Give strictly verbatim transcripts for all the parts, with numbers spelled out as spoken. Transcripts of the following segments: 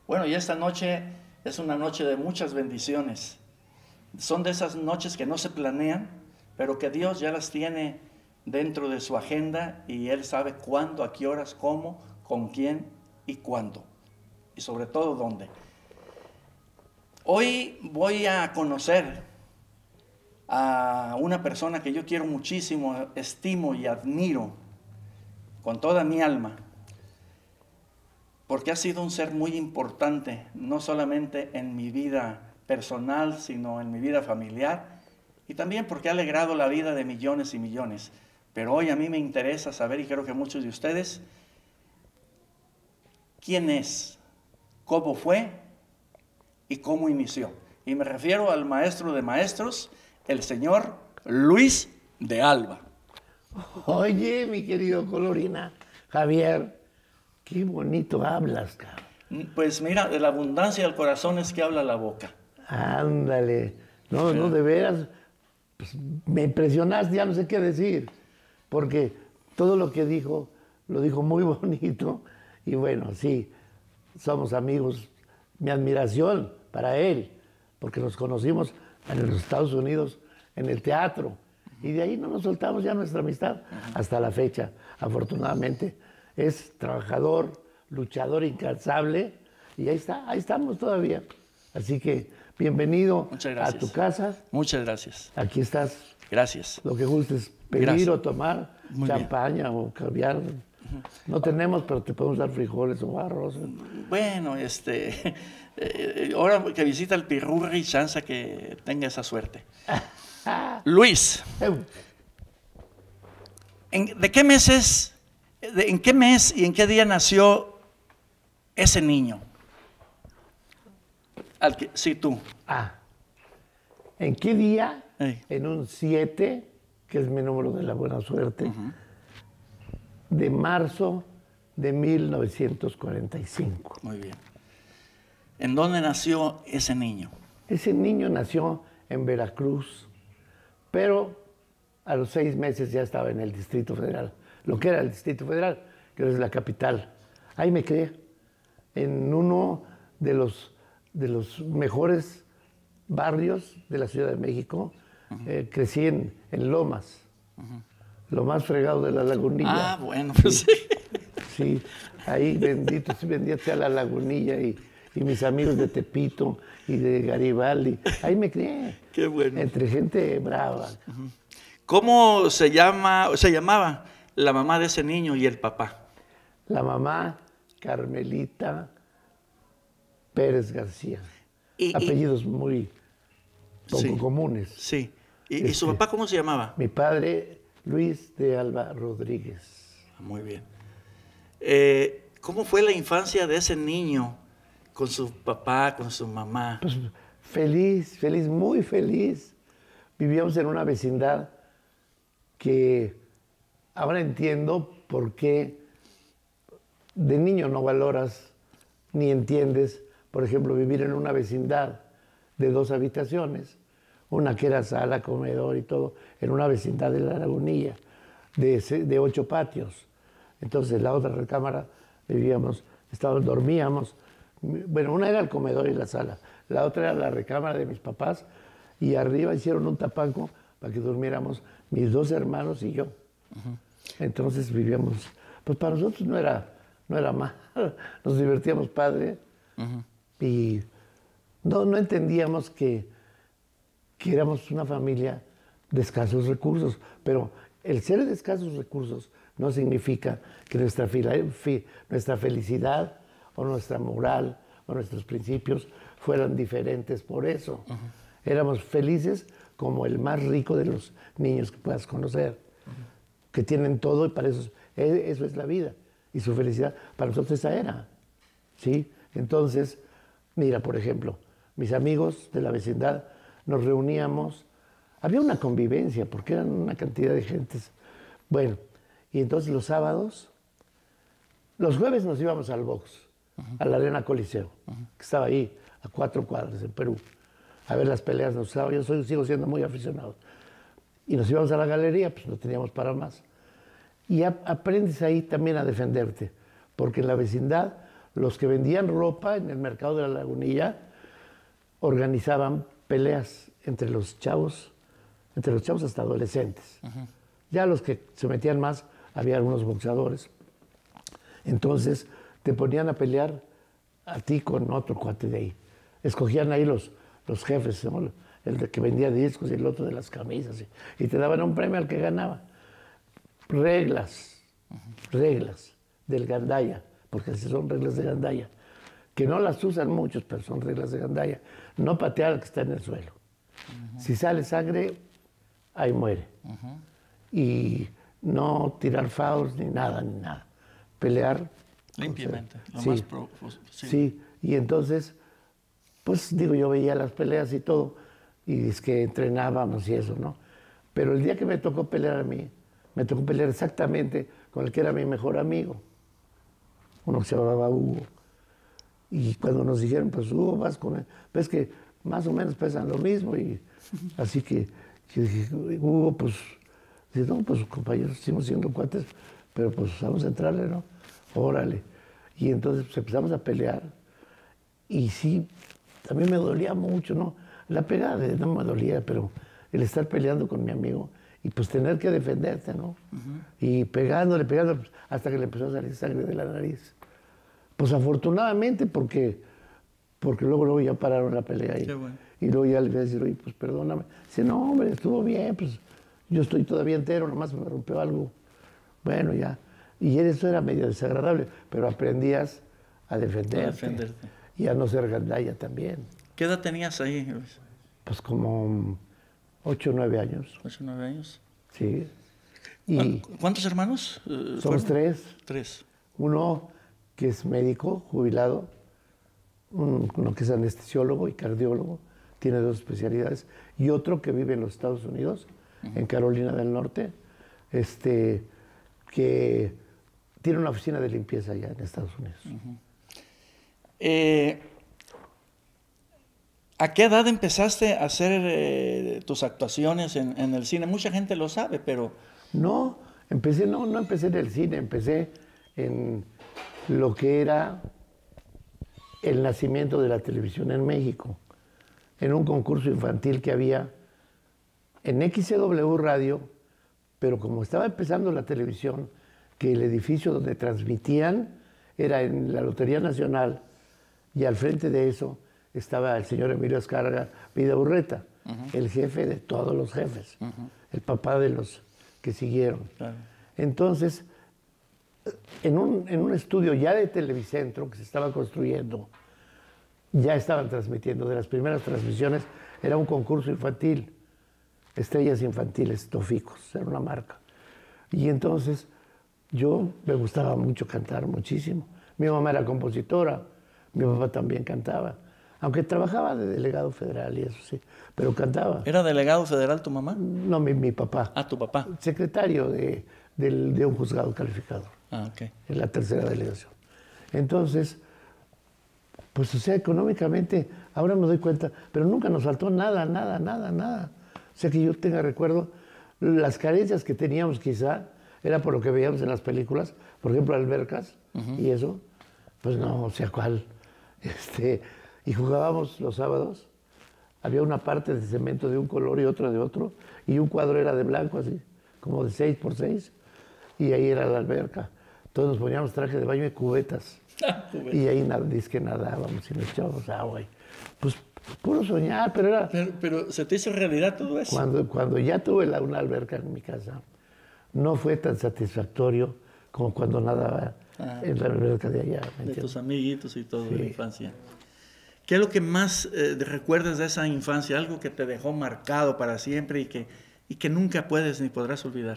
Bueno, y esta noche es una noche de muchas bendiciones. Son de esas noches que no se planean, pero que Dios ya las tiene dentro de su agenda y Él sabe cuándo, a qué horas, cómo, con quién y cuándo. Y sobre todo dónde. Hoy voy a conocer a una persona que yo quiero muchísimo, estimo y admiro con toda mi alma, porque ha sido un ser muy importante, no solamente en mi vida personal, sino en mi vida familiar, y también porque ha alegrado la vida de millones y millones. Pero hoy a mí me interesa saber, y creo que muchos de ustedes, quién es, cómo fue y cómo inició. Y me refiero al maestro de maestros, el señor Luis de Alba. Oye, mi querido Colorina, Javier, qué bonito hablas, cabrón. Pues mira, de la abundancia del corazón es que habla la boca. Ándale. No, no, de veras, pues, me impresionaste, ya no sé qué decir, porque todo lo que dijo, lo dijo muy bonito, y bueno, sí, somos amigos, mi admiración para él, porque nos conocimos en los Estados Unidos, en el teatro, y de ahí no nos soltamos ya nuestra amistad hasta la fecha. Afortunadamente es trabajador, luchador incansable, y ahí está, ahí estamos todavía. Así que bienvenido a tu casa. Muchas gracias. Aquí estás. Gracias. Lo que gustes pedir Gracias. o tomar, Muy champaña bien. o caviar. No tenemos, pero te podemos dar frijoles o arroz. Bueno, este, eh, ahora que visita el Pirurri, chance que tenga esa suerte. Luis, ¿en, ¿de qué meses, de, en qué mes y en qué día nació ese niño? Al que, sí, tú. Ah, ¿en qué día? Ey. En un siete, que es mi número de la buena suerte, Uh-huh. de marzo de mil novecientos cuarenta y cinco. Muy bien. ¿En dónde nació ese niño? Ese niño nació en Veracruz, pero a los seis meses ya estaba en el Distrito Federal, lo que era el Distrito Federal, que es la capital. Ahí me crié, en uno de los, de los mejores barrios de la Ciudad de México. Uh-huh. eh, crecí en, en Lomas, uh-huh. Lo más fregado de la Lagunilla. Ah, bueno, pues sí. Sí, ahí bendito, sí, bendito sea la Lagunilla y, y mis amigos de Tepito y de Garibaldi. Ahí me crié. Qué bueno. Entre gente brava. Uh-huh. ¿Cómo se llama, se llamaba la mamá de ese niño y el papá? La mamá, Carmelita Pérez García. Y, Apellidos y, muy poco sí, comunes. Sí. ¿Y, este, ¿Y su papá cómo se llamaba? Mi padre, Luis de Alba Rodríguez. Muy bien. Eh, ¿Cómo fue la infancia de ese niño con su papá, con su mamá? Pues feliz, feliz, muy feliz. Vivíamos en una vecindad que ahora entiendo por qué de niño no valoras ni entiendes, por ejemplo, vivir en una vecindad de dos habitaciones, una que era sala, comedor y todo, en una vecindad de la Lagunilla, de, de ocho patios. Entonces, la otra recámara vivíamos, estábamos, dormíamos. Bueno, una era el comedor y la sala, la otra era la recámara de mis papás, y arriba hicieron un tapanco para que durmiéramos mis dos hermanos y yo. Uh-huh. Entonces vivíamos, pues para nosotros no era, no era mal, nos divertíamos padre. Uh-huh. Y no, no entendíamos que, que éramos una familia de escasos recursos, pero el ser de escasos recursos no significa que nuestra, fi, nuestra felicidad o nuestra moral o nuestros principios fueran diferentes por eso. Uh-huh. Éramos felices como el más rico de los niños que puedas conocer, uh-huh. que tienen todo y para eso, eso es la vida. Y su felicidad, para nosotros esa era. ¿Sí? Entonces, mira, por ejemplo, mis amigos de la vecindad nos reuníamos, había una convivencia porque eran una cantidad de gentes. Bueno, y entonces los sábados, los jueves nos íbamos al box, uh-huh. a la Arena Coliseo, uh-huh. que estaba ahí a cuatro cuadras en Perú, a ver las peleas. Nos, yo soy, sigo siendo muy aficionado. Y nos íbamos a la galería, pues no teníamos para más. Y a, aprendes ahí también a defenderte, porque en la vecindad los que vendían ropa en el mercado de la Lagunilla organizaban peleas entre los chavos, entre los chavos hasta adolescentes. Uh-huh. Ya los que se metían más, había algunos boxeadores. Entonces te ponían a pelear a ti con otro cuate de ahí. Escogían ahí los, los jefes, ¿no? El de que vendía discos y el otro de las camisas. Y, y te daban un premio al que ganaba. Reglas, uh-huh. reglas del gandaya, porque son reglas de gandaya, que no las usan muchos, pero son reglas de gandaya. No patear al que está en el suelo. Uh-huh. Si sale sangre, ahí muere. Uh-huh. Y no tirar fouls ni nada, ni nada. Pelear. Limpiamente, o sea, lo sí, más pro, pues, sí. sí, y entonces, pues digo, yo veía las peleas y todo, y es que entrenábamos y eso, ¿no? Pero el día que me tocó pelear a mí, me tocó pelear exactamente con el que era mi mejor amigo, uno que se llamaba Hugo. Y cuando nos dijeron, pues Hugo, vas con él, ves que más o menos pesan lo mismo, y así que yo dije, Hugo, pues, dice, no, pues compañeros, seguimos siendo cuates, pero pues vamos a entrarle, ¿no? Órale. Y entonces pues, empezamos a pelear. Y sí, también me dolía mucho, ¿no? La pegada no me dolía, pero el estar peleando con mi amigo y pues tener que defenderte, ¿no? Uh-huh. Y pegándole, pegándole, pues, hasta que le empezó a salir sangre de la nariz. Pues afortunadamente, porque, porque luego, luego ya pararon la pelea. Y, bueno. y luego ya le voy a decir, oye, pues perdóname. Dice, no, hombre, estuvo bien, pues yo estoy todavía entero, nomás me rompió algo. Bueno, ya. Y eso era medio desagradable, pero aprendías a defenderte. A defenderte. Y a no ser gandalla también. ¿Qué edad tenías ahí, Luis? Pues como ocho o nueve años. ¿Ocho o nueve años? Sí. Y ¿cuántos hermanos? Uh, somos tres. Tres. Uno que es médico, jubilado, uno que es anestesiólogo y cardiólogo, tiene dos especialidades, y otro que vive en los Estados Unidos, uh-huh. en Carolina del Norte, este, que tiene una oficina de limpieza allá en Estados Unidos. Uh-huh. eh, ¿A qué edad empezaste a hacer eh, tus actuaciones en, en el cine? Mucha gente lo sabe, pero... No, empecé, no, no empecé en el cine, empecé en lo que era el nacimiento de la televisión en México, en un concurso infantil que había en X C W Radio, pero como estaba empezando la televisión, que el edificio donde transmitían era en la Lotería Nacional, y al frente de eso estaba el señor Emilio Azcárraga Vidaurreta, uh-huh. el jefe de todos los jefes, uh-huh. el papá de los que siguieron. Claro. Entonces, en un, en un estudio ya de Televicentro que se estaba construyendo, ya estaban transmitiendo, de las primeras transmisiones, era un concurso infantil, Estrellas Infantiles Toficos, era una marca. Y entonces yo me gustaba mucho cantar, muchísimo. Mi mamá era compositora, mi papá también cantaba, aunque trabajaba de delegado federal y eso sí, pero cantaba. ¿Era delegado federal tu mamá? No, mi, mi papá. Ah, tu papá. Secretario de, de, de un juzgado calificador. Ah, ok. En la tercera delegación. Entonces, pues o sea, económicamente, ahora me doy cuenta, pero nunca nos faltó nada, nada, nada, nada. O sea, que yo tenga recuerdo, las carencias que teníamos quizá, era por lo que veíamos en las películas, por ejemplo, albercas uh-huh. y eso, pues no, o sea, cuál. Este, y jugábamos los sábados, había una parte de cemento de un color y otra de otro, y un cuadro era de blanco así, como de seis por seis, y ahí era la alberca. Entonces nos poníamos traje de baño y cubetas, y ahí dice que nadábamos y nos echábamos agua. Y, pues puro soñar, pero era... Pero, pero ¿se te hizo realidad todo eso? Cuando, cuando ya tuve la, una alberca en mi casa, no fue tan satisfactorio como cuando nadaba ah, en la alberca de allá. De tus amiguitos y todo, sí. de la infancia. ¿Qué es lo que más eh, recuerdas de esa infancia? Algo que te dejó marcado para siempre y que, y que nunca puedes ni podrás olvidar.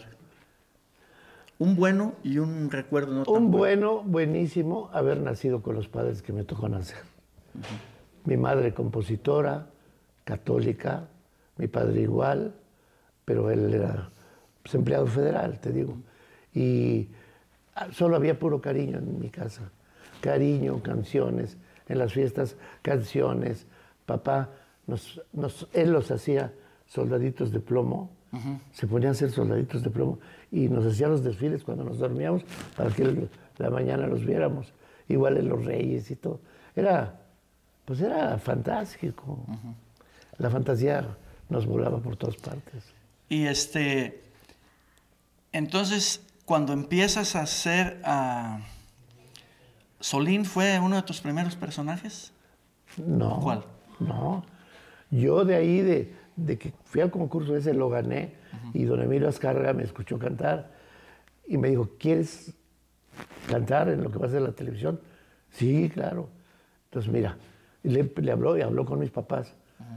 Un bueno y un recuerdo no tan Un bueno. bueno, buenísimo, haber nacido con los padres que me tocó nacer. Uh-huh. Mi madre compositora, católica, mi padre igual, pero él era pues, empleado federal, te digo. Y solo había puro cariño en mi casa. Cariño, canciones, en las fiestas, canciones. Papá, nos, nos, él los hacía soldaditos de plomo. Uh-huh. Se ponían a hacer soldaditos de plomo y nos hacían los desfiles cuando nos dormíamos para que la mañana los viéramos. igual en Los Reyes y todo. Era, pues era fantástico. Uh-huh. La fantasía nos volaba por todas partes. Y este, entonces, cuando empiezas a hacer, uh, ¿Solín fue uno de tus primeros personajes? No. ¿Cuál? No. Yo de ahí, de, de que fui al concurso ese, lo gané, uh-huh. y don Emilio Azcárraga me escuchó cantar y me dijo, ¿quieres cantar en lo que va a ser la televisión? Sí, claro. Entonces, mira, le, le habló y habló con mis papás,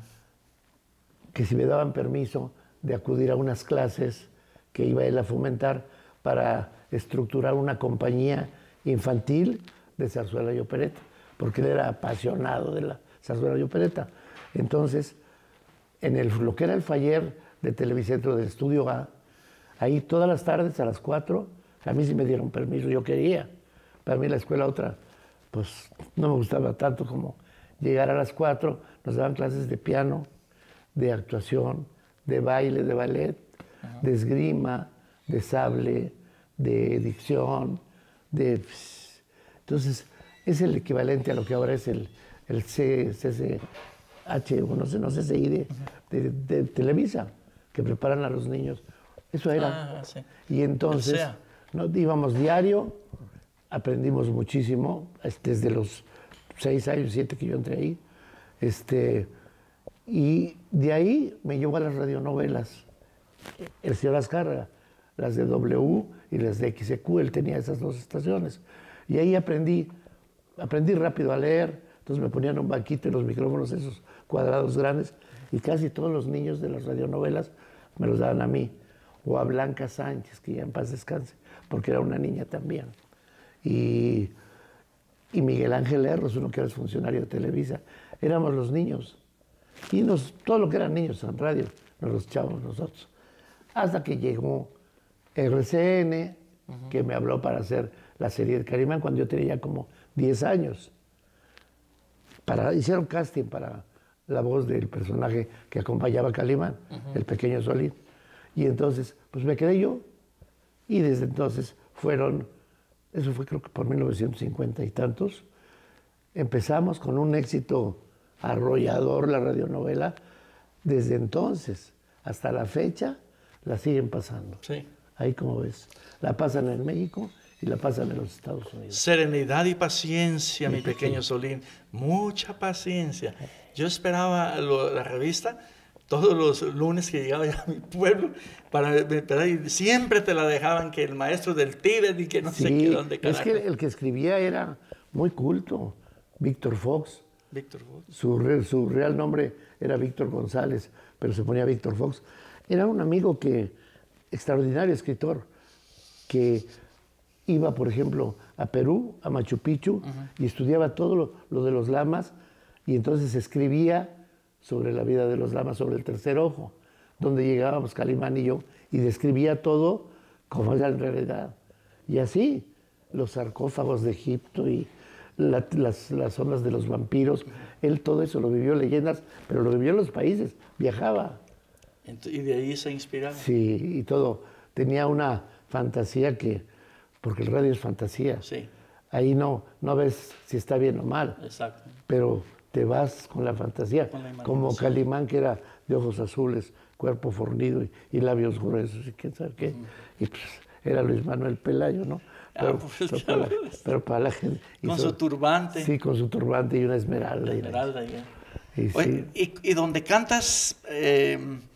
uh-huh. que si me daban permiso de acudir a unas clases que iba él a fomentar para estructurar una compañía infantil de zarzuela y opereta, porque él era apasionado de la zarzuela y opereta. Entonces, en el, lo que era el Faller de Televicentro del Estudio A, ahí todas las tardes a las cuatro, a mí sí me dieron permiso, yo quería. Para mí la escuela otra, pues no me gustaba tanto como llegar a las cuatro, nos daban clases de piano, de actuación, de baile, de ballet, uh-huh. de esgrima, de sable, de dicción, de... Entonces, es el equivalente a lo que ahora es el, el C C H, o no sé, no C C I de, de, de Televisa, que preparan a los niños. Eso era. Ah, sí. Y entonces, nos íbamos diario, aprendimos muchísimo, desde los seis años, siete que yo entré ahí. Este, y de ahí me llevó a las radionovelas, el señor Azcárraga, las de W y las de X E Q, él tenía esas dos estaciones. Y ahí aprendí, aprendí rápido a leer, entonces me ponían un banquito y los micrófonos esos cuadrados grandes, y casi todos los niños de las radionovelas me los daban a mí, o a Blanca Sánchez, que ya en paz descanse, porque era una niña también. Y, y Miguel Ángel Erros, uno que era funcionario de Televisa, éramos los niños. Y nos, todo lo que eran niños en radio, nos los echábamos nosotros. Hasta que llegó R C N, uh-huh. que me habló para hacer la serie de Calimán cuando yo tenía como diez años. Para, hicieron casting para la voz del personaje que acompañaba a Calimán, uh-huh. el pequeño Solín. Y entonces, pues me quedé yo. Y desde entonces fueron, eso fue creo que por mil novecientos cincuenta y tantos, empezamos con un éxito arrollador la radionovela. Desde entonces hasta la fecha la siguen pasando. Sí. Ahí como ves, la pasan en México y la pasan en los Estados Unidos. Serenidad y paciencia, mi, mi pequeño, pequeño Solín. Mucha paciencia. Yo esperaba lo, la revista todos los lunes que llegaba ya a mi pueblo, para, para y siempre te la dejaban que el maestro del Tíbet y que no sí, sé qué dónde carajo. Es que el que escribía era muy culto, Víctor Fox. Víctor Fox. Su, su real nombre era Víctor González, pero se ponía Víctor Fox. Era un amigo que, extraordinario escritor, que iba, por ejemplo, a Perú, a Machu Picchu, uh-huh. y estudiaba todo lo, lo de los lamas, y entonces escribía sobre la vida de los lamas, sobre el tercer ojo, donde llegábamos Calimán y yo, y describía todo como era en realidad. Y así, los sarcófagos de Egipto y la, las, las zonas de los vampiros, él todo eso lo vivió, leyendas, pero lo vivió en los países, viajaba. Y de ahí se inspiraba. Sí, y todo. Tenía una fantasía que, porque el radio es fantasía. Sí. Ahí no, no ves si está bien o mal. Exacto. Pero te vas con la fantasía, con la como Calimán, que era de ojos azules, cuerpo fornido y, y labios gruesos y quién sabe qué. Uh-huh. Y pues era Luis Manuel Pelayo, ¿no? Pero, ah, pues, pero, para, la, pero para la gente... Con hizo, su turbante. Sí, con su turbante y una esmeralda. Esmeralda, ya. Y, Oye, sí. y, y donde cantas eh,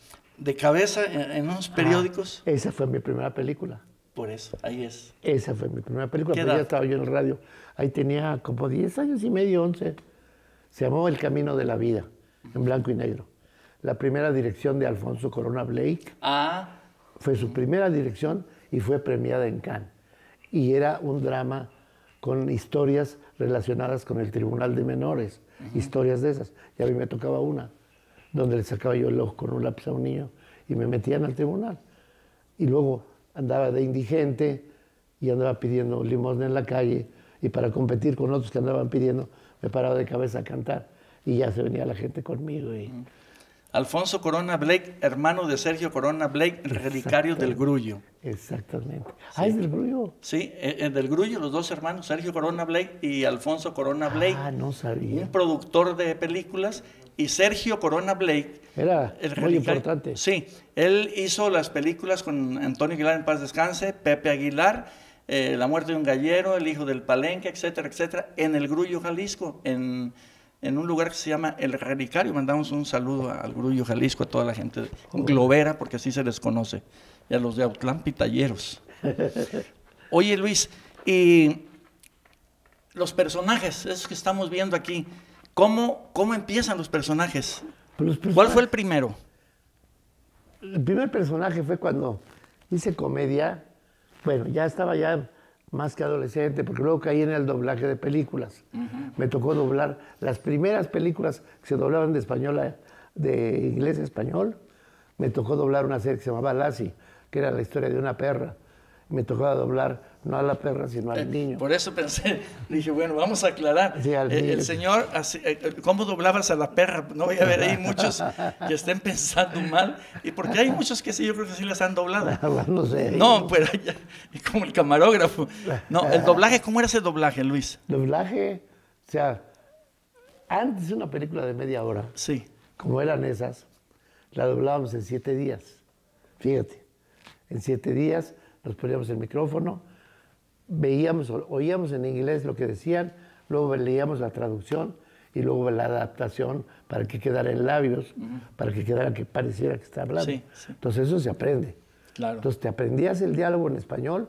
de cabeza en, en unos periódicos... Ah, esa fue mi primera película. Por eso, ahí es. Esa fue mi primera película, pero edad? ya estaba yo en el radio. Ahí tenía como diez años y medio, once. Se llamó El Camino de la Vida, en blanco y negro. La primera dirección de Alfonso Corona Blake. Ah. Fue su primera dirección y fue premiada en Cannes. Y era un drama con historias relacionadas con el Tribunal de Menores, uh-huh. historias de esas. Y a mí me tocaba una, donde le sacaba yo el ojo con un lápiz a un niño y me metían al tribunal. Y luego andaba de indigente y andaba pidiendo limosna en la calle, y para competir con otros que andaban pidiendo, me paraba de cabeza a cantar y ya se venía la gente conmigo. Y... Alfonso Corona Blake, hermano de Sergio Corona Blake, relicario del Grullo. Exactamente. Sí. Ah, es del Grullo. Sí, eh, del Grullo, los dos hermanos, Sergio Corona Blake y Alfonso Corona Blake. Ah, no sabía. Un productor de películas. Y Sergio Corona Blake. Era el muy importante. Sí, él hizo las películas con Antonio Aguilar, en paz descanse, Pepe Aguilar, eh, La muerte de un gallero, El hijo del Palenque, etcétera, etcétera, en el Grullo, Jalisco, en... en un lugar que se llama El Relicario. Mandamos un saludo al Grullo, Jalisco, a toda la gente de globera, porque así se les conoce, y a los de Autlán Pitalleros. Oye, Luis, y los personajes, esos que estamos viendo aquí, ¿cómo, cómo empiezan los personajes? Pues los personajes? ¿Cuál fue el primero? El primer personaje fue cuando hice comedia. Bueno, ya estaba ya más que adolescente, porque luego caí en el doblaje de películas. Uh-huh. Me tocó doblar las primeras películas que se doblaban de español a, de inglés a español. Me tocó doblar una serie que se llamaba Lassie, que era la historia de una perra. Me tocó doblar no a la perra, sino al eh, niño. Por eso pensé, dije, bueno, vamos a aclarar. Sí, al eh, el señor, así, eh, ¿cómo doblabas a la perra? No voy a ver ahí muchos que estén pensando mal, y porque hay muchos que sí, yo creo que sí las han doblado. No sé. No, pero ya, como el camarógrafo. No, el doblaje, ¿cómo era ese doblaje, Luis? Doblaje, o sea, antes una película de media hora, sí, como eran esas, la doblábamos en siete días. Fíjate, en siete días nos poníamos el micrófono, veíamos, oíamos en inglés lo que decían, luego leíamos la traducción y luego la adaptación para que quedara en labios, uh-huh. para que quedara que pareciera que está hablando. Sí, sí. Entonces eso se aprende. Claro. Entonces te aprendías el diálogo en español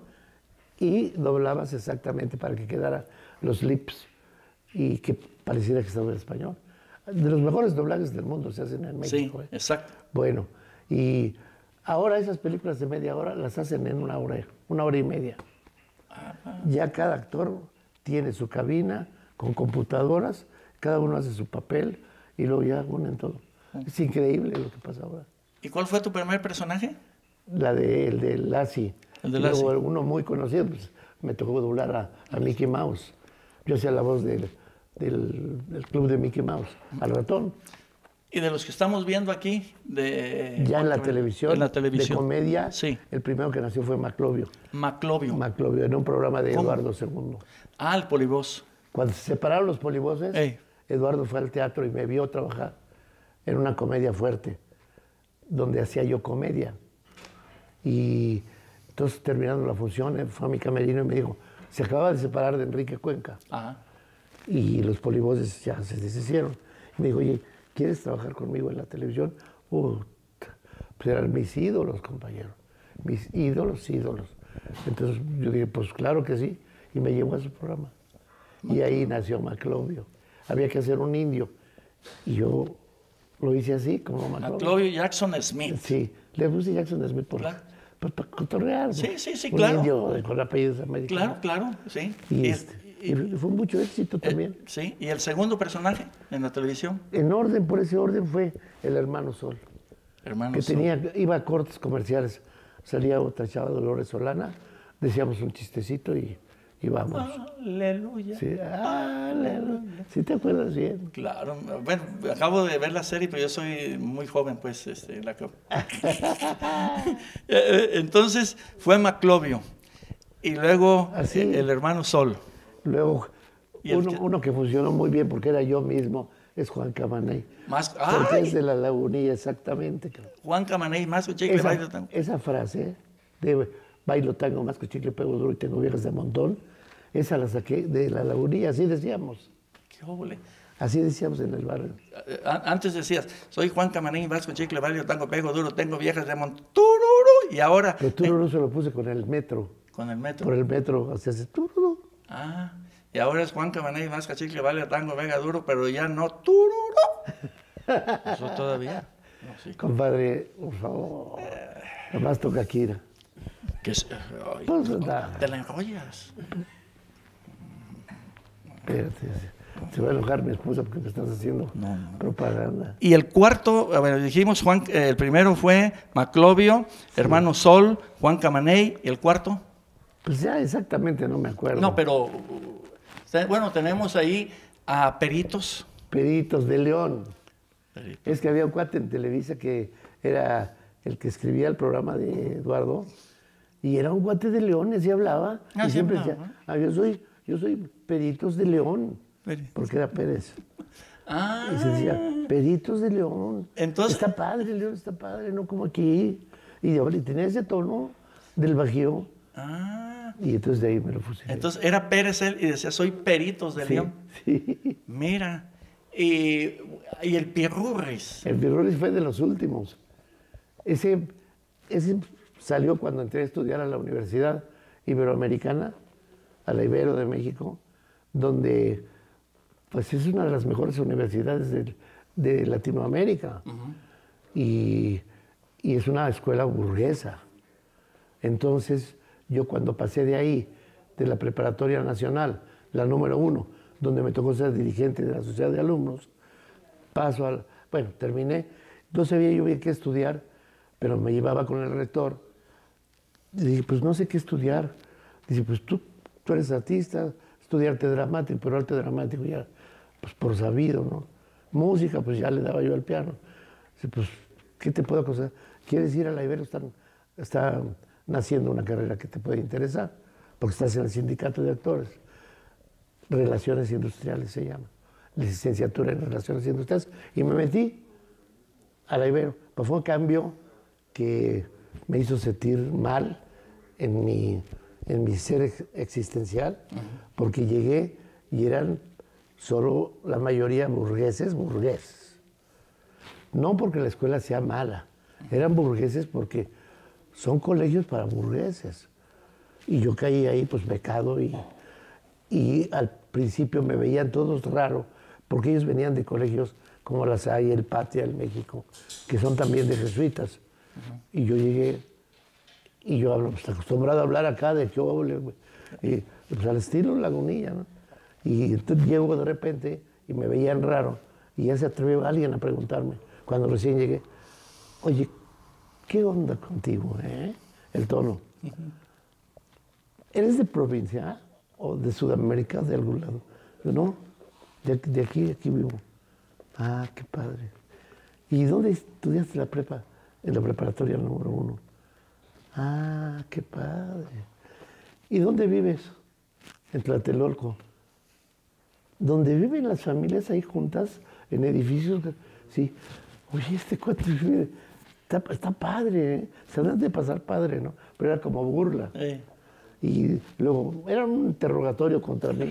y doblabas exactamente para que quedara los lips y que pareciera que estaba en español. De los mejores doblajes del mundo se hacen en México. Sí, ¿eh? exacto. Bueno, y ahora esas películas de media hora las hacen en una hora, una hora y media. Ajá. Ya cada actor tiene su cabina con computadoras, cada uno hace su papel y luego ya unen todo. Ajá. Es increíble lo que pasa ahora. ¿Y cuál fue tu primer personaje? La de, el de Lassie. El de Lassie. Luego uno muy conocido, pues, me tocó doblar a, a Mickey Mouse. Yo hacía la voz del, del, del club de Mickey Mouse, al ratón. Y de los que estamos viendo aquí, de ya en la televisión, en la televisión, de comedia, sí. El primero que nació fue Maclovio. Maclovio. Maclovio, en un programa de ¿Cómo? Eduardo segundo. Ah, el polivoz. Cuando se separaron los polivoces, Ey. Eduardo fue al teatro y me vio trabajar en una comedia fuerte, donde hacía yo comedia. Y entonces, terminando la función, fue a mi camerino y me dijo, se acaba de separar de Enrique Cuenca. Ajá. Y los polivoces ya se deshicieron. Y me dijo, oye, ¿quieres trabajar conmigo en la televisión? Uh, pues eran mis ídolos, compañero. Mis ídolos, ídolos. Entonces yo dije, pues claro que sí. Y me llevó a su programa. Y ahí nació Maclovio. Había que hacer un indio. Y yo lo hice así, como Maclovio. Maclovio Jackson Smith. Sí, le puse Jackson Smith por, claro. por, por cotorrear. Sí, sí, sí, un claro. Un indio con apellidos americanos. Claro, claro, sí. Y, y, este, y, y fue mucho éxito también. Eh, sí, ¿y el segundo personaje en la televisión? En orden, por ese orden, fue el hermano Sol. Hermano que Sol. Tenía, iba a cortes comerciales. Salía otra chava, Dolores Solana, decíamos un chistecito y íbamos. Aleluya. Sí, aleluya. ¿Sí te acuerdas bien? Claro. Bueno, acabo de ver la serie, pero yo soy muy joven, pues. Este, la... Entonces, fue Maclovio. Y luego Así. el hermano Sol. Luego, uno, que... uno que funcionó muy bien, porque era yo mismo, es Juan Camaney. Más... Porque es de La Lagunilla, exactamente. Juan Camaney, más que chicle, esa, bailo tango. Esa frase de bailo tango, más que chicle, pego duro y tengo viejas de montón, esa la saqué de La Lagunilla, así decíamos. Qué óvole. Así decíamos en el barrio. Antes decías, soy Juan Camaney, vasco, chicle, bailo tango, pego duro, tengo viejas de montón. Y ahora... Pero tururú eh, se lo puse con el metro. Con el metro. Por el metro, o sea, hace tururú. Ah, y ahora es Juan Camaney, vasca, chicle, baile tango, vega duro, pero ya no tururú. Eso todavía. No, sí. Compadre, por favor. Nomás toca Kira. Que es, ay, Pues, no, nada. te la enrollas. Espérate, se va a enojar mi esposa porque me estás haciendo no, no. propaganda. Y el cuarto, a ver, dijimos, Juan, eh, el primero fue Maclovio, sí. Hermano Sol, Juan Camaney, ¿y el cuarto? Pues ya exactamente no me acuerdo. No, pero, bueno, tenemos ahí a Peritos. Peritos de León. Perito. Es que había un cuate en Televisa que era el que escribía el programa de Eduardo, y era un cuate de Leones y hablaba, Ah, y sí siempre hablaba, decía, ah, yo soy, yo soy Peritos de León, Peritos. porque era Pérez. Ah. Y se decía, Peritos de León. Entonces- Está padre, León, está padre, no como aquí. Y, y tenía ese tono del Bajío. Ah. Y entonces de ahí me lo fusilé. Entonces era Pérez él y decía, soy Peritos de sí, León. sí. Mira. Y, y el Pirurris. El Pirurris fue de los últimos. Ese, ese salió cuando entré a estudiar a la Universidad Iberoamericana, a la Ibero de México, donde pues es una de las mejores universidades de, de Latinoamérica. Uh-huh. y, y es una escuela burguesa. Entonces, yo cuando pasé de ahí, de la Preparatoria Nacional, la número uno, donde me tocó ser dirigente de la Sociedad de Alumnos, paso al... Bueno, terminé, no sabía yo bien qué estudiar, pero me llevaba con el rector. Y dije, pues no sé qué estudiar. Dice, pues tú, tú eres artista, estudia arte dramático, pero arte dramático ya, pues por sabido, ¿no? Música, pues ya le daba yo al piano. Dice, pues, ¿qué te puedo aconsar? ¿Quieres ir a la Ibero? Está, está naciendo una carrera que te puede interesar, porque estás en el sindicato de actores. Relaciones Industriales se llama, licenciatura en Relaciones Industriales, y me metí a la Ibero. Pues fue un cambio que me hizo sentir mal en mi, en mi ser ex existencial, uh-huh. porque llegué y eran solo la mayoría burgueses, burgueses. No porque la escuela sea mala, eran burgueses porque son colegios para burgueses. Y yo caí ahí pues becado y, y al principio me veían todos raro, porque ellos venían de colegios como La Salle, el Patria, el México, que son también de jesuitas. Uh-huh. Y yo llegué, y yo hablo, pues acostumbrado a hablar acá de qué hable, y pues al estilo Lagunilla, ¿no? Y entonces llego de repente y me veían raro, y ya se atrevió alguien a preguntarme, cuando recién llegué, oye, ¿qué onda contigo, eh? El tono. Uh-huh. ¿Eres de provincia o de Sudamérica, de algún lado? Yo, no, de, de aquí, aquí vivo. Ah, qué padre. ¿Y dónde estudiaste la prepa? En la preparatoria número uno. Ah, qué padre. ¿Y dónde vives? En Tlatelolco. ¿Dónde viven las familias ahí juntas, en edificios? Sí. Oye, este cuate vive... Está, está padre, ¿eh? Se dan de pasar padre, ¿no? Pero era como burla. Sí. Y luego, era un interrogatorio contra mí.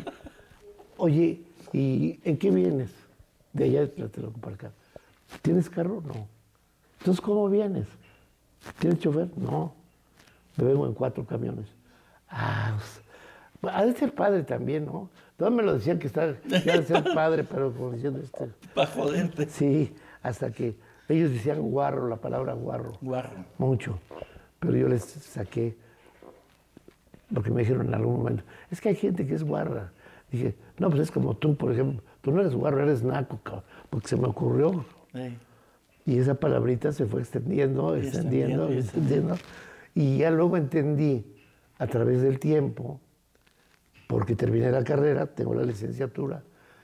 Oye, ¿y en qué vienes? De allá de Tlatelolco para acá. ¿Tienes carro? No. Entonces, ¿cómo vienes? ¿Tienes chofer? No. Me vengo en cuatro camiones. Ah, pues, ha de ser padre también, ¿no? Todos me lo decían que está, que ha de ser padre, pero como diciendo este... Para joderte. Sí, hasta que ellos decían guarro, la palabra guarro. Guarro. Mucho. Pero yo les saqué, porque me dijeron en algún momento, es que hay gente que es guarra. Dije, no, pues es como tú, por ejemplo, tú no eres guarro, eres naco, cabrón, porque se me ocurrió. Sí. Y esa palabrita se fue extendiendo, extendiendo, extendiendo, extendiendo. Y ya luego entendí, a través del tiempo, porque terminé la carrera, tengo la licenciatura,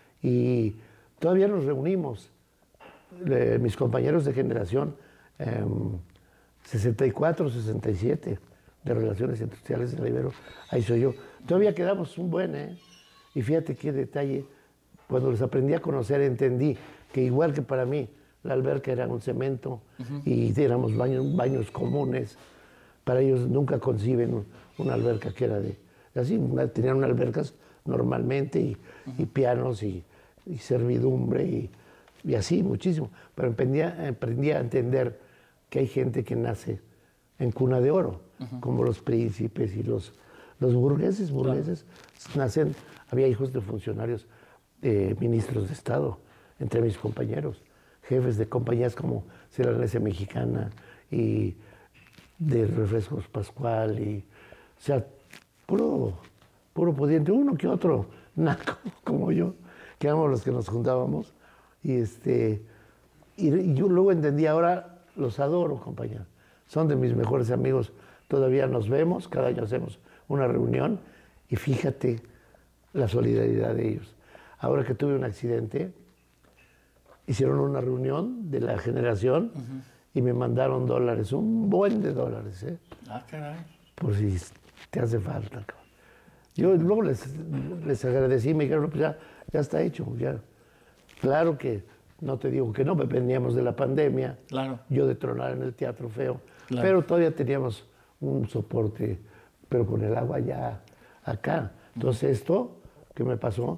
y todavía nos reunimos, eh, mis compañeros de generación, eh, sesenta y cuatro, sesenta y siete, de Relaciones Industriales de la Ibero, ahí soy yo. Todavía quedamos un buen, ¿eh? Y fíjate qué detalle, cuando los aprendí a conocer, entendí que igual que para mí, la alberca era un cemento, uh-huh. y éramos baños, baños comunes. Para ellos nunca conciben una alberca que era de... Así, una, tenían unas albercas normalmente y, uh-huh. y pianos y, y servidumbre y, y así, muchísimo. Pero aprendí a, aprendí a entender que hay gente que nace en cuna de oro, uh-huh. como los príncipes y los, los burgueses. burgueses claro. Nacen, había hijos de funcionarios, eh, ministros de Estado, entre mis compañeros. Jefes de compañías como Celanese Mexicana y de Refrescos Pascual, y, o sea, puro, puro pudiente, uno que otro naco como yo, que éramos los que nos juntábamos. Y, este, y, y yo luego entendí, ahora los adoro, compañeros. Son de mis mejores amigos, todavía nos vemos, cada año hacemos una reunión, y fíjate la solidaridad de ellos. Ahora que tuve un accidente, hicieron una reunión de la generación uh-huh. y me mandaron dólares, un buen de dólares, ¿eh? Ah, caray. Por si te hace falta, cabrón. Yo luego les, les agradecí, me dijeron, pues ya, ya está hecho, ya. Claro que no te digo que no, veníamos de la pandemia, claro. yo de tronar en el Teatro Feo, claro. pero todavía teníamos un soporte, pero con el agua ya acá. Entonces esto que me pasó,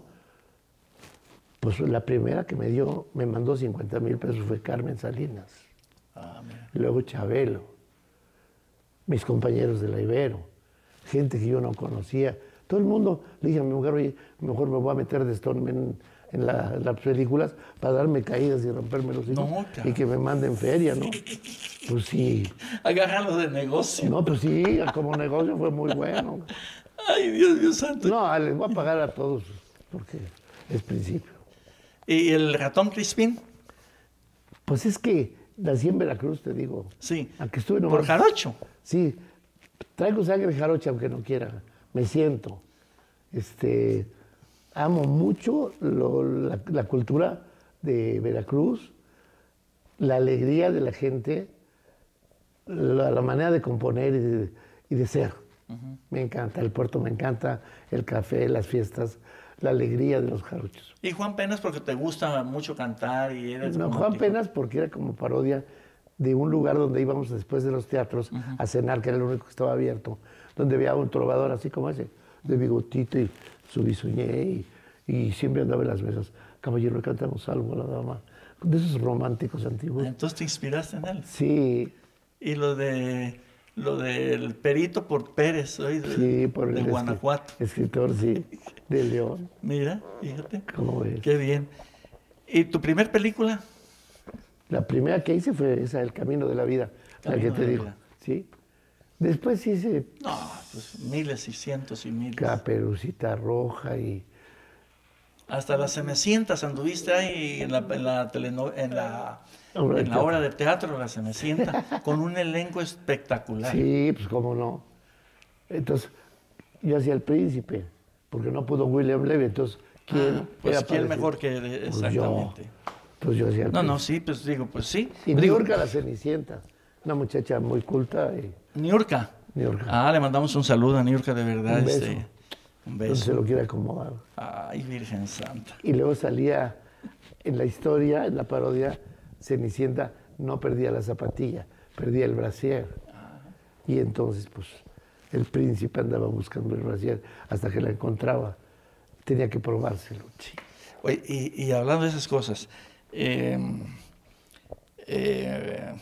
pues la primera que me dio, me mandó cincuenta mil pesos fue Carmen Salinas. Ah, mira. Luego Chabelo, mis compañeros de la Ibero, gente que yo no conocía. Todo el mundo, le dije a mi mujer, oye, mejor me voy a meter de Stoneman en, la, en las películas para darme caídas y romperme los hijos no, y que me manden feria, ¿no? Pues sí. Agárralo de negocio. No, pues sí, como negocio fue muy bueno. Ay, Dios, Dios santo. No, les voy a pagar a todos porque es principio. ¿Y el ratón Crispín? Pues es que nací en Veracruz, te digo. Sí. Aunque estuve nomás, ¿Por jarocho? Sí. Traigo sangre jarocha, aunque no quiera. Me siento. Este, amo mucho lo, la, la cultura de Veracruz, la alegría de la gente, la, la manera de componer y de, y de ser. Uh-huh. Me encanta, el puerto me encanta, el café, las fiestas, la alegría de los jarochos. ¿Y Juan Penas porque te gusta mucho cantar y eres No, Juan Penas porque era como parodia de un lugar donde íbamos después de los teatros uh-huh. a cenar, que era el único que estaba abierto, donde había un trovador así como ese, de bigotito y su bisuñé, y, y siempre andaba en las mesas. Caballero, le cantamos algo a la dama, de esos románticos antiguos. Entonces te inspiraste en él. Sí. Y lo de lo del Perito por Pérez, hoy de, sí, por de el Guanajuato. Escritor, sí, de León. Mira, fíjate. ¿Cómo ves? Qué bien. ¿Y tu primer película? La primera que hice fue esa, El Camino de la Vida, Camino la que te digo. Vida. Sí. Después hice... No, pues miles y cientos y miles. Caperucita Roja y... Hasta las Cenicientas anduviste ahí en la, en la, teleno, en la, en la obra de teatro, La Cenicienta, con un elenco espectacular. Sí, pues cómo no. Entonces, yo hacía El Príncipe, porque no pudo William Levy, entonces, ¿quién ah, pues era quién mejor que de, exactamente? Pues yo, pues yo hacía el No, príncipe. no, sí, pues digo, pues sí. Y digo, Niurka La Cenicienta, una muchacha muy culta. Y... Niurka. Niurka. Ah, le mandamos un saludo a Niurka, de verdad. Un beso. Este, un beso. Entonces se lo quiere acomodar. Ay, Virgen Santa. Y luego salía en la historia, en la parodia, Cenicienta no perdía la zapatilla, perdía el brasier. Ah. Y entonces, pues, el príncipe andaba buscando el brasier hasta que la encontraba. Tenía que probárselo. Oye, y, y hablando de esas cosas, eh, eh,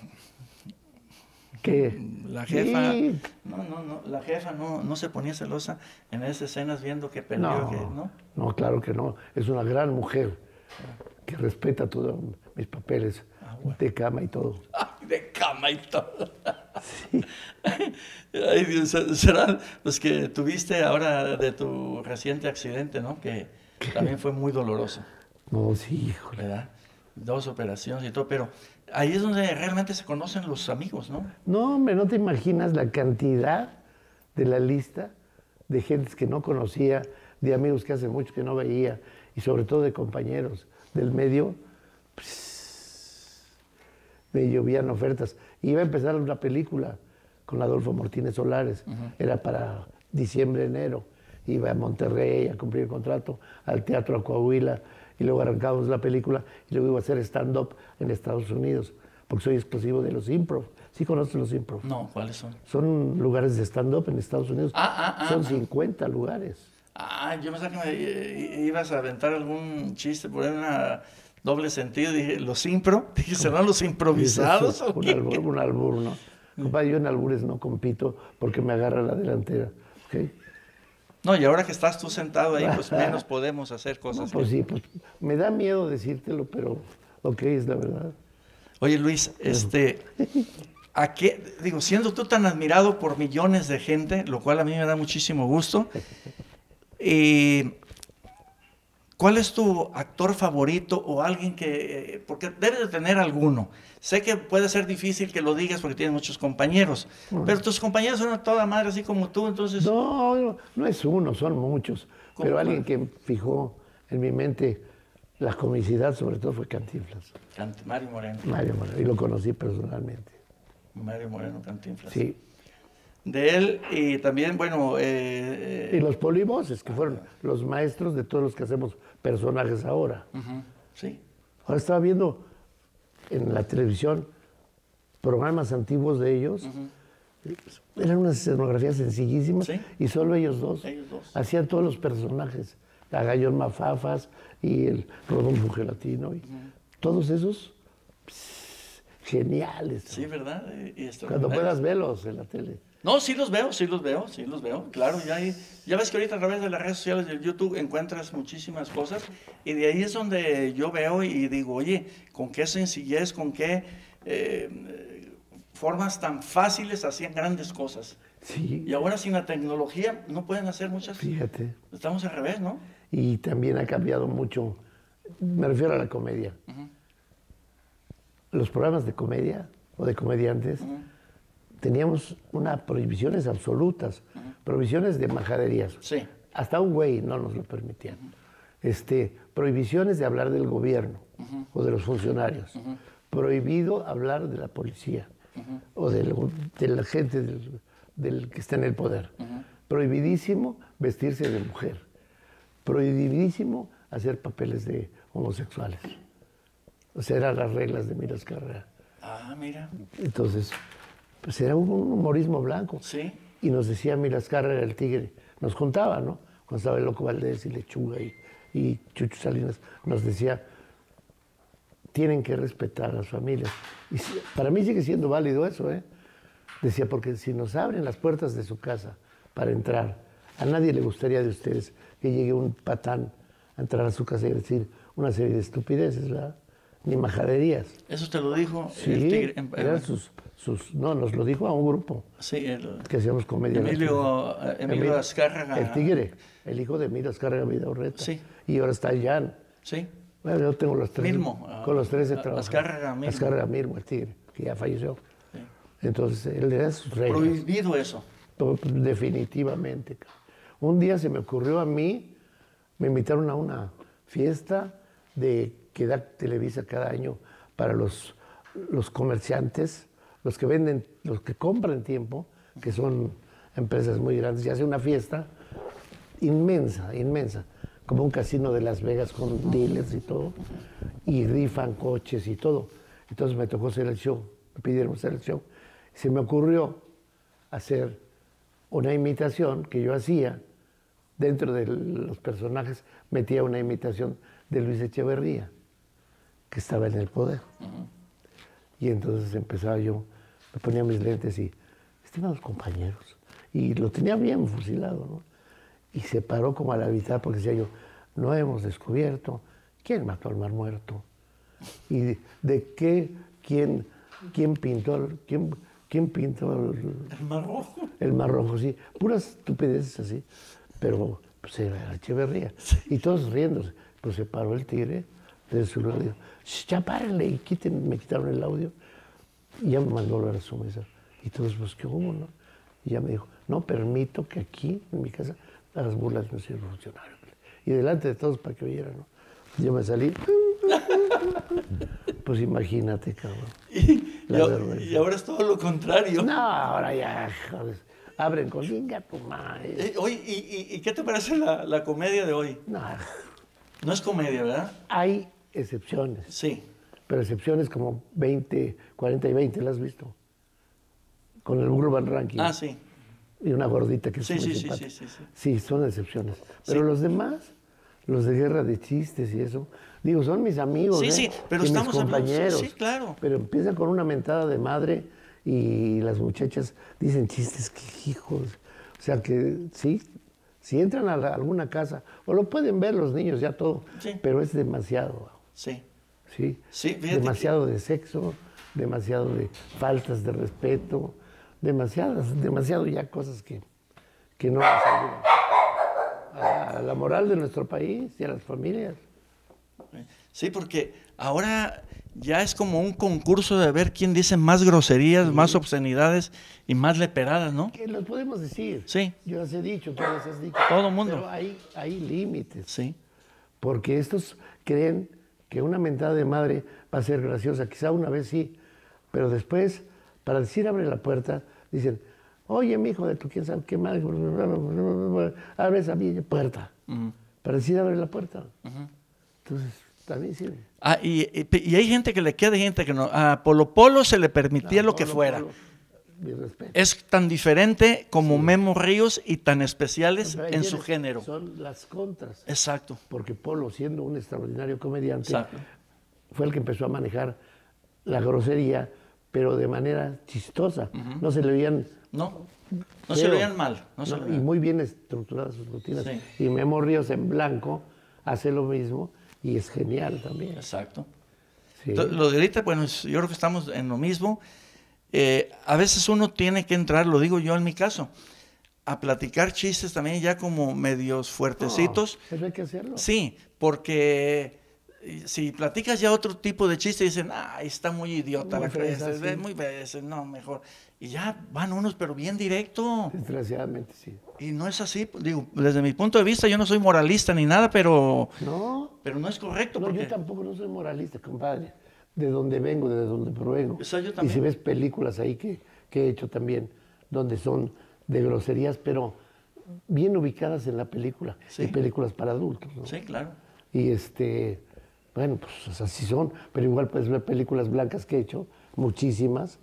¿qué? La jefa, sí. no, no, no, la jefa no, no se ponía celosa en esas escenas viendo que perdió, no, que, ¿no? No, claro que no. Es una gran mujer que respeta todos mis papeles ah, bueno. de cama y todo. Ay, de cama y todo. Sí. Ay, Dios, serán los que tuviste ahora de tu reciente accidente, ¿no? Que también fue muy doloroso. No, sí, híjole. ¿Verdad? Dos operaciones y todo, pero ahí es donde realmente se conocen los amigos, ¿no? No, hombre, no te imaginas la cantidad de la lista de gentes que no conocía, de amigos que hace mucho que no veía, y sobre todo de compañeros del medio. Pues, me llovían ofertas. Iba a empezar una película con Adolfo Martínez Solares, uh-huh. era para diciembre, enero. Iba a Monterrey a cumplir el contrato, al Teatro a Coahuila, y luego arrancábamos la película, y luego iba a hacer stand-up en Estados Unidos, porque soy exclusivo de los improv. ¿Sí conoces los improv? No, ¿cuáles son? Son lugares de stand-up en Estados Unidos. Ah, ah, ah, son ah. cincuenta lugares. Ah, yo pensaba que me ibas a aventar algún chiste por ahí, una doble sentido. Dije, ¿los impro? Dije, ¿serán los improvisados? Un albur, un albur, ¿no? Compadre, yo en albures no compito porque me agarra la delantera. ¿Okay? No, y ahora que estás tú sentado ahí, pues menos podemos hacer cosas. No, pues que... sí, pues me da miedo decírtelo, pero ok, es la verdad. Oye, Luis, este, ¿a qué, digo, siendo tú tan admirado por millones de gente, lo cual a mí me da muchísimo gusto, eh, ¿cuál es tu actor favorito o alguien que, eh, porque debes de tener alguno? Sé que puede ser difícil que lo digas porque tienes muchos compañeros, uh-huh. pero tus compañeros son a toda madre así como tú, entonces... No, no, no es uno, son muchos, pero alguien que fijó en mi mente la comicidad sobre todo fue Cantinflas. Cant Mario Moreno. Mario Moreno, y lo conocí personalmente. Mario Moreno Cantinflas. Sí. De él y también, bueno... Eh, y los polivoces, que fueron los maestros de todos los que hacemos personajes ahora. Uh-huh. Sí. Ahora estaba viendo en la televisión programas antiguos de ellos. Uh-huh. Eran unas escenografías sencillísimas, ¿sí? Y solo ellos dos. Ellos dos. Hacían todos los personajes. A Gallón Mafafas y el Rodolfo Gelatino. Y uh-huh. Todos esos pss, geniales. Sí, ¿verdad? Y cuando puedas verlos en la tele. No, sí los veo, sí los veo, sí los veo. Claro, ya, hay, ya ves que ahorita a través de las redes sociales del YouTube encuentras muchísimas cosas y de ahí es donde yo veo y digo, oye, con qué sencillez, con qué eh, formas tan fáciles hacían grandes cosas. Sí. Y ahora sin la tecnología no pueden hacer muchas. Fíjate. Estamos al revés, ¿no? Y también ha cambiado mucho, me refiero a la comedia. Uh-huh. Los programas de comedia o de comediantes, uh-huh. teníamos unas prohibiciones absolutas, uh-huh. prohibiciones de majaderías. Sí. Hasta un güey no nos lo permitían. Uh-huh. este, prohibiciones de hablar del gobierno uh-huh. o de los funcionarios. Uh-huh. Prohibido hablar de la policía uh-huh. o del, de la gente del, del que está en el poder. Uh-huh. Prohibidísimo vestirse de mujer. Prohibidísimo hacer papeles de homosexuales. O sea, eran las reglas de Mira Azcárraga. Ah, mira. Entonces, pues era un humorismo blanco. Sí. Y nos decía Mira Azcárraga, el tigre, nos contaba, ¿no? Cuando estaba el Loco Valdés y Lechuga y, y Chucho Salinas, nos decía, tienen que respetar a las familias. Y si, para mí sigue siendo válido eso, ¿eh? Decía, porque si nos abren las puertas de su casa para entrar, a nadie le gustaría de ustedes que llegue un patán a entrar a su casa y decir una serie de estupideces, ¿verdad? Ni majaderías. ¿Eso te lo dijo sí, el tigre? Eran sus, sus, no, nos lo dijo a un grupo. Sí, el, que hacíamos comedia. Emilio, Emilio Emilio Azcárraga. El tigre, el hijo de Emilio Azcárraga Vidaurreta. Sí. Y ahora está Jan. Sí. Bueno, yo tengo los tres. Milmo. Con los tres he trabajado. Azcárraga Milmo. Azcárraga Milmo, el tigre, que ya falleció. Sí. Entonces, él le da sus reglas. Prohibido eso. Definitivamente. Un día se me ocurrió a mí, me invitaron a una fiesta de que da Televisa cada año para los, los comerciantes, los que venden, los que compran tiempo, que son empresas muy grandes, y hace una fiesta inmensa, inmensa, como un casino de Las Vegas con dealers y todo, y rifan coches y todo. Entonces me tocó hacer el show, me pidieron hacer el show. Se me ocurrió hacer una imitación que yo hacía, dentro de los personajes metía una imitación de Luis Echeverría, que estaba en el poder. Uh-huh. Y entonces empezaba yo, me ponía mis lentes y, estimados compañeros, y lo tenía bien fusilado, ¿no? Y se paró como a la mitad porque decía yo, no hemos descubierto quién mató al Mar Muerto y de, de qué, quién, quién pintó, quién, quién pintó el, el Mar Rojo. El Mar Rojo, sí, puras estupideces así, pero pues era Echeverría. Sí. Y todos riéndose, pues se paró el tigre de su lado y dijo, ya párenle y quiten, me quitaron el audio y ya me mandó a volver a su mesa. Y todos, pues, ¿qué hubo, no? Y ya me dijo, no permito que aquí, en mi casa, hagas burlas de un señor funcionario. Y delante de todos para que oyeran, ¿no? Yo me salí. Pues imagínate, cabrón. Y, y, y ahora es todo lo contrario. No, ahora ya, joder. Abren con venga tu madre. Eh, oye, ¿y, y, ¿y qué te parece la, la comedia de hoy? No. No es comedia, ¿verdad? Hay excepciones. Sí. Pero excepciones como veinte, cuarenta y veinte, ¿las has visto? Con el Urban Ranking. Ah, sí. Y una gordita que es sí, muy sí, simpática. sí, sí, sí, sí. Sí, son excepciones. Pero sí. los demás, los de guerra de chistes y eso, digo, son mis amigos, sí, ¿eh? Sí, pero y estamos mis compañeros. Hablando, sí, claro. Pero empiezan con una mentada de madre y las muchachas dicen chistes que hijos. O sea que sí, si entran a la, alguna casa, o lo pueden ver los niños ya todo, sí. Pero es demasiado. Sí. Sí, sí demasiado que... de sexo, demasiado de faltas de respeto, demasiadas, demasiado ya cosas que, que no nos ayudan a la moral de nuestro país y a las familias. Sí, porque ahora ya es como un concurso de ver quién dice más groserías, sí. Más obscenidades y más leperadas, ¿no? Que lo podemos decir. Sí. Yo las he dicho, tú las has dicho. Todo el mundo. Pero hay, hay límites. Sí. Porque estos creen que una mentada de madre va a ser graciosa. Quizá una vez sí, pero después, para decir abre la puerta, dicen, oye, mijo de tu quién sabe qué madre, abre esa puerta. Uh-huh. Para decir abre la puerta. Uh-huh. Entonces, también sirve. Ah, y, y, y hay gente que le queda, hay gente que no. A Polo Polo se le permitía no, lo Polo, que fuera. Polo. Es tan diferente como sí. Memo Ríos y tan especiales no, en su género. Son las contras. Exacto. Porque Polo, siendo un extraordinario comediante, exacto, fue el que empezó a manejar la grosería, pero de manera chistosa. Uh-huh. No se le veían... No, no pero, se le veían mal. No se no, le veían. Y muy bien estructuradas sus rutinas. Sí. Y Memo Ríos en blanco hace lo mismo y es genial también. Exacto. Sí. Lo de ahorita, bueno, yo creo que estamos en lo mismo. Eh, a veces uno tiene que entrar, lo digo yo en mi caso, a platicar chistes también ya como medios fuertecitos. No, eso hay que hacerlo. Sí, porque si platicas ya otro tipo de chiste dicen, ah, está muy idiota muy la fresa, es muy veces, no, mejor. Y ya van unos, pero bien directo. Desgraciadamente, sí. Y no es así, digo, desde mi punto de vista, yo no soy moralista ni nada, pero no, pero no es correcto. No, porque... yo tampoco no soy moralista, compadre. De donde vengo, de donde provengo. O sea, yo también. Y si ves películas ahí que, que he hecho también, donde son de groserías, pero bien ubicadas en la película. Sí. Y películas para adultos, ¿no? Sí, claro. Y este, bueno, pues así son, pero igual puedes ver películas blancas que he hecho, muchísimas,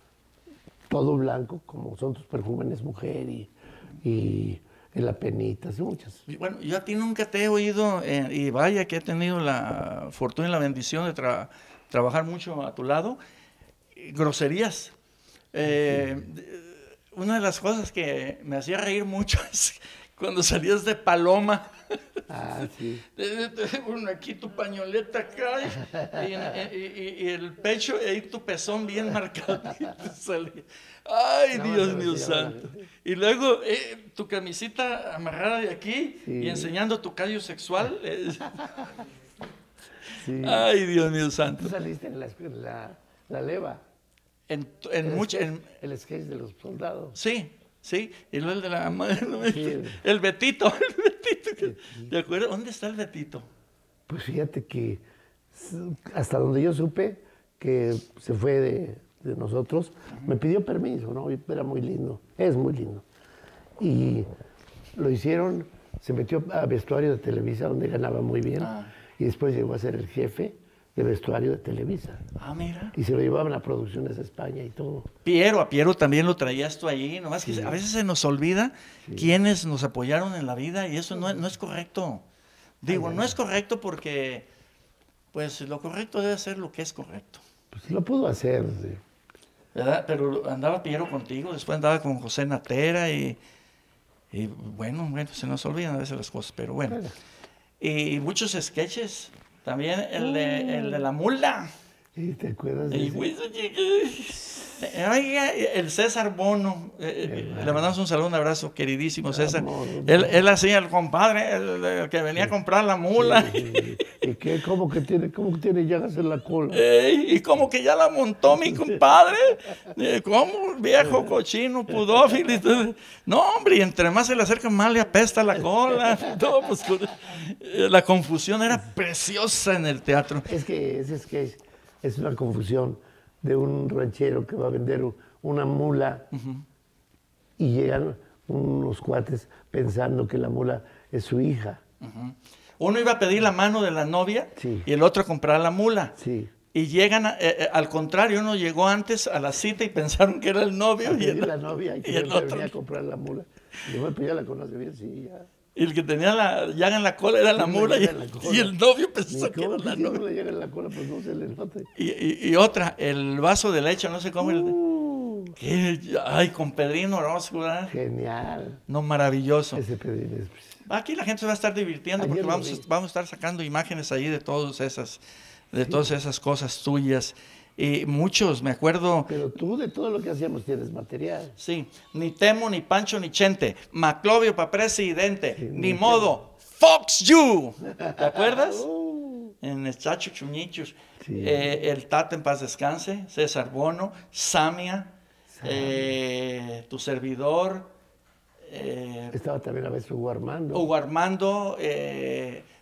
todo blanco, como Son tus perfumes, mujer, y, y En la penita, muchas. Bueno, yo a ti nunca te he oído, eh, y vaya que he tenido la fortuna y la bendición de tra trabajar mucho a tu lado, groserías. Eh, sí. Una de las cosas que me hacía reír mucho es cuando salías de Paloma. Ah, sí. Bueno, aquí tu pañoleta acá y, y, y, y el pecho y tu pezón bien marcado. Ay, no, Dios mío santo. Y luego eh, tu camisita amarrada de aquí, sí, y enseñando tu callo sexual. Sí. Ay, Dios mío santo. Tú saliste en la, en la, la leva. En, en el, mucho, sketch, en, el sketch de los soldados. Sí, sí. Y luego el de la madre. No, sí. El Betito. El Betito. Que, ¿te acuerdas? ¿Dónde está el Betito? Pues fíjate que hasta donde yo supe que se fue de, de nosotros, uh-huh, me pidió permiso, ¿no? Era muy lindo. Es muy lindo. Y lo hicieron, se metió a vestuario de Televisa, donde ganaba muy bien. Ah. Y después llegó a ser el jefe de vestuario de Televisa. Ah, mira. Y se lo llevaban a producciones a España y todo. Piero, a Piero también lo traías tú ahí, nomás sí, que a veces se nos olvida, sí, quiénes nos apoyaron en la vida y eso no, no es correcto. Digo, ay, no ay, es correcto porque, pues, lo correcto debe ser lo que es correcto. Pues lo pudo hacer. Sí. ¿Verdad? Pero andaba Piero contigo, después andaba con José Natera y, y bueno, bueno, se nos olvidan a veces las cosas, pero bueno. bueno. Y muchos sketches. También el de, el de la mula. ¿Y te acuerdas de el, Oiga, el César Bono. Eh, le mandamos un saludo, un abrazo, queridísimo César. Amor, él, él hacía el compadre, el, el que venía sí, a comprar la mula. Sí, sí. ¿Y qué? ¿Cómo que tiene, cómo que tiene llagas en la cola? Eh, y cómo que ya la montó mi compadre. Eh, ¿Cómo? Viejo cochino, pudófilo. No, hombre, y entre más se le acerca, más le apesta la cola. No, pues, la confusión era preciosa en el teatro. Es que es, es, que es, es una confusión de un ranchero que va a vender una mula, uh-huh, y llegan unos cuates pensando que la mula es su hija. Uh-huh. Uno iba a pedir la mano de la novia, sí, y el otro a comprar la mula. Sí. Y llegan, a, eh, al contrario, uno llegó antes a la cita y pensaron que era el novio. Y el, la novia y que y el otro venía a comprar la mula. Y yo, pues ya la conoce bien, sí, ya. Y el que tenía la llaga en la cola era la sí, mula, y, la cola, y el novio pensó que era la novia. No le llega en la cola, pues no se le nota. Y, y, y otra, el vaso de leche, no sé cómo. Uh, el, que, ay, con Pedrino Orozco, ¿verdad? Genial. No, maravilloso. Ese Pedrino es... Aquí la gente se va a estar divirtiendo. Ayer porque vamos, vamos a estar sacando imágenes ahí de todas esas, de sí, todas esas cosas tuyas. Y muchos, me acuerdo... Pero tú de todo lo que hacíamos tienes material. Sí, ni Temo, ni Pancho, ni Chente, Maclovio para presidente, sí, ni modo, te... Fox You, ¿te acuerdas? uh. En el Chacho Chuñichos, sí, eh, el Tata en paz descanse, César Bono, Samia, eh, tu servidor. Eh, Estaba también a veces Hugo Armando. Hugo Armando, eh,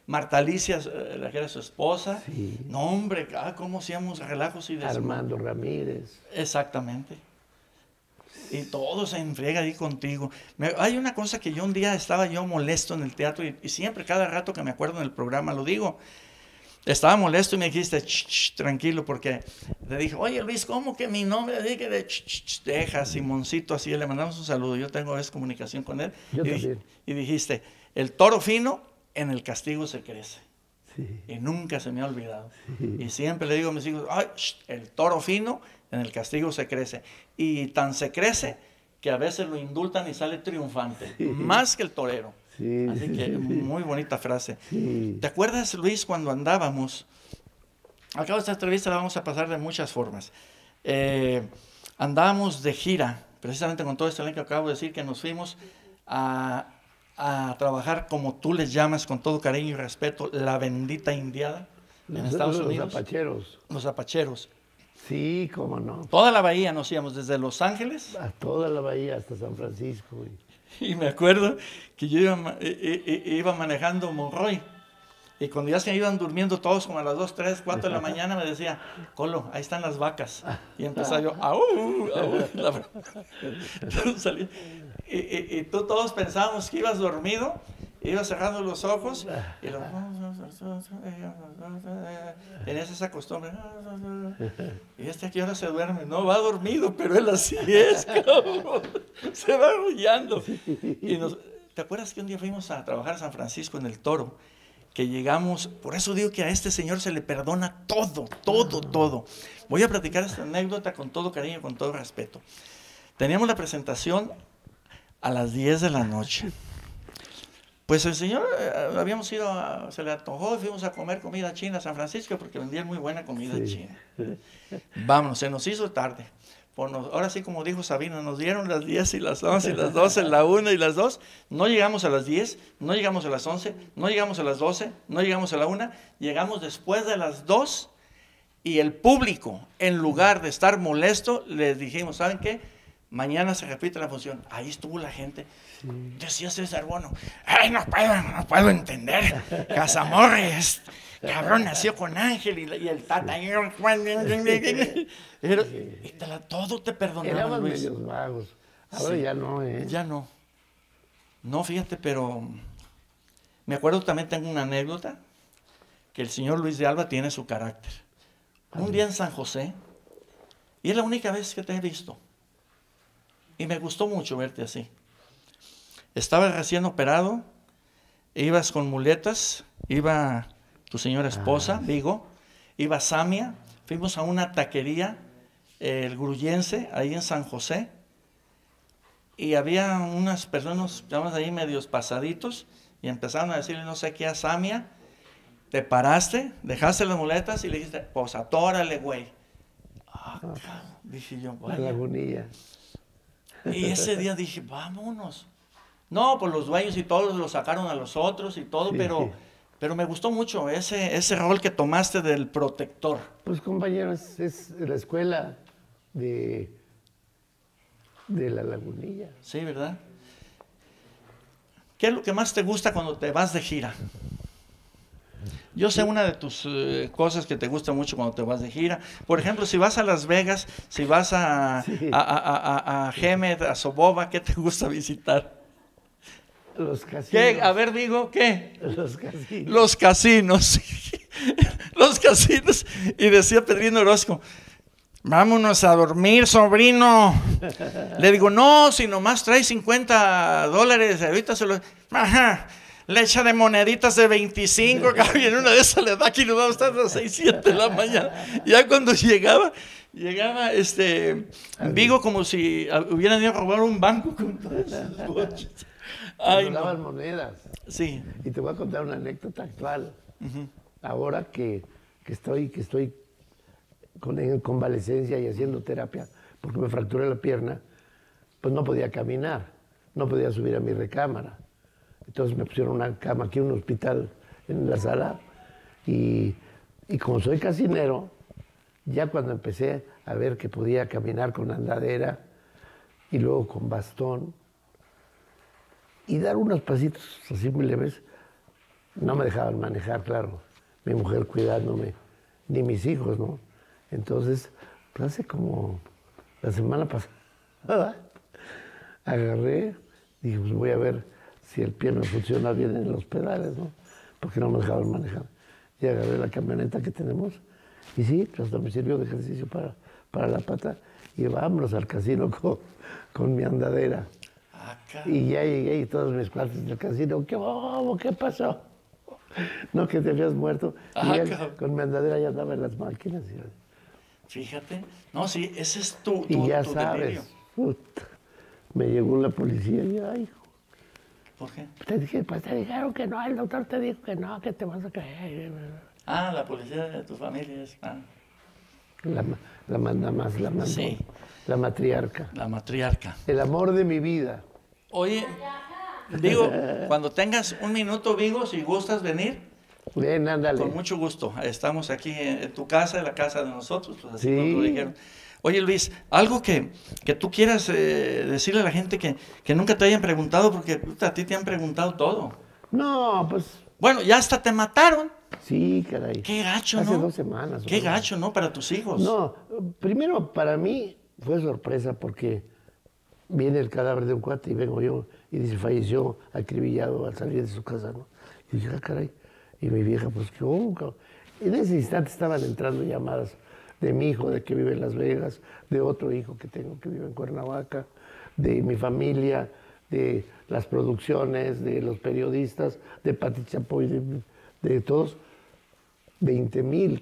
Marta Alicia, eh, la que era su esposa. Sí. No, hombre, ah, cómo hacíamos relajos y desmadre. Armando Ramírez. Exactamente. Y todo se enfriega ahí contigo. Me, hay una cosa que yo un día estaba yo molesto en el teatro y, y siempre, cada rato que me acuerdo en el programa lo digo. Estaba molesto y me dijiste, ch, ch, tranquilo, porque le dije, oye Luis, ¿cómo que mi nombre? Dije de ch, ch, ch, deja, Simoncito, así, le mandamos un saludo. Yo tengo esa comunicación con él. Yo y, también. y dijiste, el toro fino en el castigo se crece. Sí. Y nunca se me ha olvidado. Sí. Y siempre le digo a mis hijos, ay, sh, el toro fino en el castigo se crece. Y tan se crece que a veces lo indultan y sale triunfante, sí. Más que el torero. Sí, Así que sí, muy bonita frase. Sí. ¿Te acuerdas, Luis, cuando andábamos? Al cabo de esta entrevista la vamos a pasar de muchas formas. Eh, andábamos de gira, precisamente con todo este elenco que acabo de decir, que nos fuimos a, a trabajar, como tú les llamas, con todo cariño y respeto, la bendita indiada en Los, Estados los Unidos. apacheros. Los apacheros. Sí, cómo no. Toda la bahía nos íbamos, desde Los Ángeles. A toda la bahía hasta San Francisco. Y... Y me acuerdo que yo iba, iba manejando Monroy. Y cuando ya se iban durmiendo todos como a las dos, tres, cuatro de la mañana, me decía, Colo, ahí están las vacas. Y empezaba yo, ¡au! ¡Au! Entonces salí. Y, y, y tú todos pensábamos que ibas dormido, ibas cerrando los ojos, y lo... tenías esa costumbre. Y este aquí ahora se duerme, no va dormido, pero él así es, cabrón. Se va arrullando. Y nos, ¿te acuerdas que un día fuimos a trabajar a San Francisco en el Toro? Que llegamos, por eso digo que a este señor se le perdona todo, todo, todo. Voy a platicar esta anécdota con todo cariño, con todo respeto. Teníamos la presentación a las diez de la noche. Pues el señor, eh, habíamos ido, a, se le antojó, fuimos a comer comida china a San Francisco porque vendían muy buena comida sí. china. Vámonos, se nos hizo tarde. Por nos, ahora sí, como dijo Sabino, nos dieron las diez y las once y las doce, la una y las dos. No llegamos a las diez, no llegamos a las once, no llegamos a las doce, no llegamos a la una. Llegamos después de las dos y el público, en lugar de estar molesto, les dijimos, ¿saben qué? Mañana se repite la función. Ahí estuvo la gente. Sí. Decía César Bono, ay, no puedo, no puedo entender. Casamorres, cabrón, nació con Ángel y, y el Tata. Pero, y te la, todo te perdonaban, Éramos Luis. medios vagos. Ahora sí. Ya no, ¿eh? Ya no. No, fíjate, pero me acuerdo también, tengo una anécdota, que el señor Luis de Alba tiene su carácter. Un día en San José, y es la única vez que te he visto. Y me gustó mucho verte así. Estaba recién operado, ibas con muletas, iba tu señora esposa, ah. Vigo, iba Samia, fuimos a una taquería, eh, el Gruyense, ahí en San José, y había unas personas, llamamos ahí medios pasaditos, y empezaron a decirle no sé qué a Samia, te paraste, dejaste las muletas y le dijiste, pues atórale, güey. Ah, ah, dije yo, vaya. La lagunilla. Y ese día dije, vámonos. No, pues los dueños y todos los sacaron a los otros y todo, sí, pero, pero me gustó mucho ese, ese rol que tomaste del protector. Pues compañeros, es la escuela de, de la lagunilla. Sí, ¿verdad? ¿Qué es lo que más te gusta cuando te vas de gira? Yo sé una de tus uh, cosas que te gusta mucho cuando te vas de gira. Por ejemplo, si vas a Las Vegas, si vas a, sí. a, a, a, a Hemet, a Soboba, ¿qué te gusta visitar? Los casinos. ¿Qué? A ver, digo, ¿qué? Los casinos. Los casinos. Los casinos. Y decía Pedrino Orozco, vámonos a dormir, sobrino. Le digo, no, si nomás traes cincuenta dólares, ahorita se lo... Ajá. Le echa de moneditas de veinticinco, y en una de esas le da aquí, nos vamos a estar a las seis, siete de la mañana. Ya cuando llegaba, llegaba este Vigo como si hubieran ido a robar un banco con todas sus boches. Ay, no. Daban monedas. Sí. Y te voy a contar una anécdota actual. Uh-huh. Ahora que, que estoy, que estoy con, en convalecencia y haciendo terapia, porque me fracturé la pierna, pues no podía caminar, no podía subir a mi recámara. Entonces me pusieron una cama aquí en un hospital en la sala y, y como soy casinero, ya cuando empecé a ver que podía caminar con andadera y luego con bastón y dar unos pasitos así muy leves, no me dejaban manejar, claro. Mi mujer cuidándome, ni mis hijos, ¿no? Entonces, pues hace como la semana pasada, agarré, dije, pues voy a ver si el pie me funciona bien en los pedales, ¿no? Porque no me dejaban manejar. Y agarré la camioneta que tenemos, y sí, pues hasta me sirvió de ejercicio para, para la pata, y vámonos al casino con, con mi andadera. Ah, y ya llegué y todos mis cuates del casino, ¿qué, oh, ¿qué pasó? No, que te habías muerto. Ah, y ya, con mi andadera ya andaba en las máquinas. Y, fíjate. No, sí, ese es tu, tu, y ya tu sabes, delirio. puta, me llegó la policía y ay, ¿Por qué? te dije, pues te dijeron que no, el doctor te dijo que no, que te vas a caer. Ah, la policía de tu familia es... Ah. La, la manda más, la mandó. Sí. La matriarca. La matriarca. El amor de mi vida. Oye, digo, cuando tengas un minuto, Vigo, si gustas venir, Ven, ándale. con mucho gusto. Estamos aquí en tu casa, en la casa de nosotros, pues así Sí. nos lo dijeron. Oye, Luis, algo que, que tú quieras eh, decirle a la gente que, que nunca te hayan preguntado, porque puta, a ti te han preguntado todo. No, pues Bueno, ya hasta te mataron. sí, caray. Qué gacho, Hace ¿no? dos semanas. Qué ¿verdad? gacho, ¿no? Para tus hijos. No, primero para mí fue sorpresa porque viene el cadáver de un cuate y vengo yo y dice, falleció acribillado al salir de su casa, ¿no? Y dije, ah, caray. Y mi vieja, pues, ¿qué hubo? En ese instante estaban entrando llamadas de mi hijo, de que vive en Las Vegas, de otro hijo que tengo que vive en Cuernavaca, de mi familia, de las producciones, de los periodistas, de Pati Chapoy, de, de todos, veinte mil,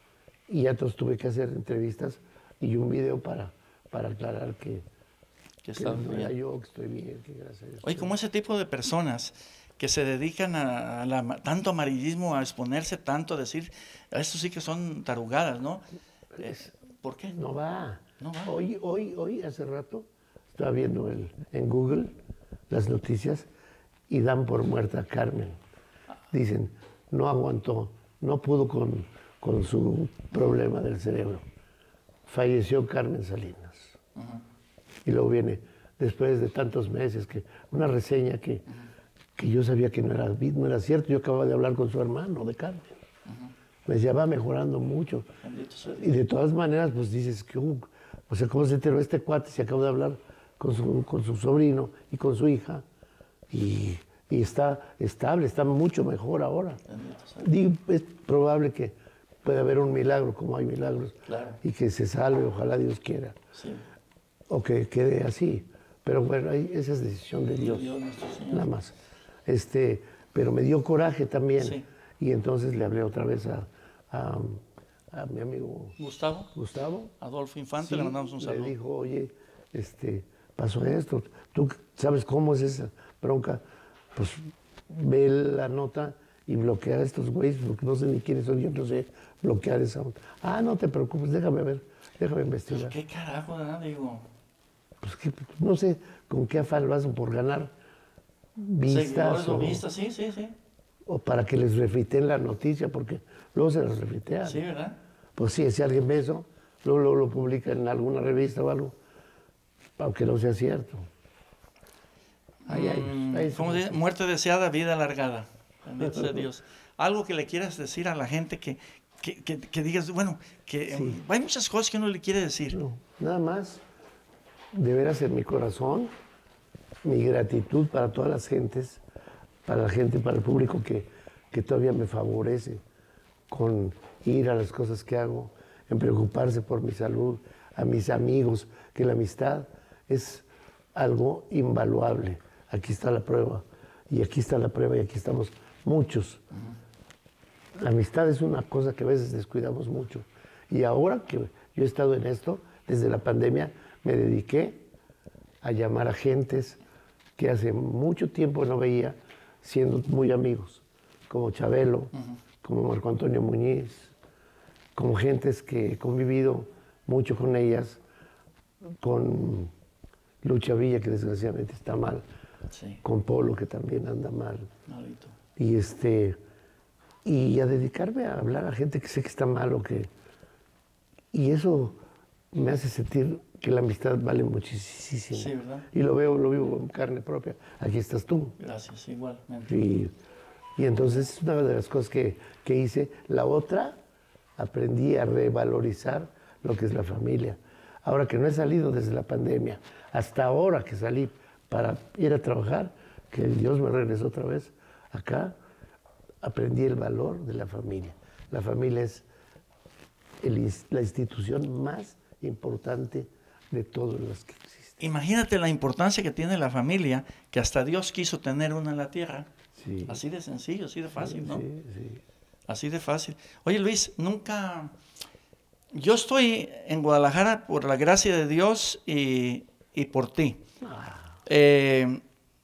y ya entonces tuve que hacer entrevistas y un video para, para aclarar que, Que que está no era bien. yo, que estoy bien, que gracias a Dios. Oye, como ese tipo de personas que se dedican a, a la- tanto amarillismo, a exponerse tanto, a decir, estos sí que son tarugadas, ¿no? Eh, ¿Por qué? No va. No va. Hoy, hoy, hoy, hace rato, estaba viendo el, en Google las noticias y dan por muerta a Carmen. Dicen, no aguantó, no pudo con, con su problema del cerebro. Falleció Carmen Salinas. Ajá. Y luego viene, después de tantos meses, que una reseña que, que yo sabía que no era, no era cierto. Yo acababa de hablar con su hermano de Carmen. Me decía, va mejorando mucho. Bendito sea Dios. Y de todas maneras, pues dices, que, uh, o sea, ¿cómo se enteró este cuate? Se acaba de hablar con su, con su sobrino y con su hija. Y, y está estable, está mucho mejor ahora. Bendito sea Dios. Digo, es probable que pueda haber un milagro, como hay milagros. Claro. Y que se salve, ojalá Dios quiera. Sí. O que quede así. Pero bueno, ahí, esa es decisión de Dios. Dios nuestro Señor. Nada más. Este, pero me dio coraje también. Sí. Y entonces le hablé otra vez a, a, a mi amigo Gustavo, Gustavo. Adolfo Infante, Sí, le mandamos un saludo. Le dijo, oye, este, pasó esto. ¿Tú sabes cómo es esa bronca? Pues ve la nota y bloquea a estos güeyes, porque no sé ni quiénes son, yo no sé bloquear esa nota. Ah, no te preocupes, déjame ver, déjame investigar. ¿Qué carajo, verdad? Digo, Pues que no sé con qué afán lo hacen por ganar vistas seguidores o o, vistas, sí, sí, sí. o para que les refriten la noticia, porque luego se las refritean. Sí, ¿verdad? Pues sí, si alguien ve eso, luego, luego lo publica en alguna revista o algo, aunque no sea cierto. Ahí hay, Mm, ahí ¿cómo se- se dice? Muerte deseada, vida alargada. Bendito sea Dios. Algo que le quieras decir a la gente que, que, que- que digas, bueno, que Sí. mm, hay muchas cosas que uno le quiere decir. No, nada más, de veras en mi corazón, mi gratitud para todas las gentes, para la gente, para el público que, que todavía me favorece con ir a las cosas que hago, en preocuparse por mi salud, a mis amigos, que la amistad es algo invaluable. Aquí está la prueba, y aquí está la prueba, y aquí estamos muchos. La amistad es una cosa que a veces descuidamos mucho. Y ahora que yo he estado en esto, desde la pandemia, me dediqué a llamar a gentes que hace mucho tiempo no veía, siendo muy amigos, como Chabelo, como Marco Antonio Muñiz, como gentes que he convivido mucho con ellas, con Lucha Villa, que desgraciadamente está mal, Sí, con Polo, que también anda mal. maldito. Y este y a dedicarme a hablar a gente que sé que está mal o que y eso me hace sentir que la amistad vale muchísimo. Sí, ¿verdad? Y lo veo, lo vivo en carne propia. Aquí estás tú. Gracias, igualmente. Y Y entonces es una de las cosas que, que hice. La otra, aprendí a revalorizar lo que es la familia. Ahora que no he salido desde la pandemia, hasta ahora que salí para ir a trabajar, que Dios me regresó otra vez acá, aprendí el valor de la familia. La familia es el, la institución más importante de todas las que existen. Imagínate la importancia que tiene la familia, que hasta Dios quiso tener una en la tierra. Sí. Así de sencillo, así de fácil, Sí, ¿no? sí, sí. Así de fácil. Oye, Luis, nunca... Yo estoy en Guadalajara por la gracia de Dios y, y por ti. Ah, Eh,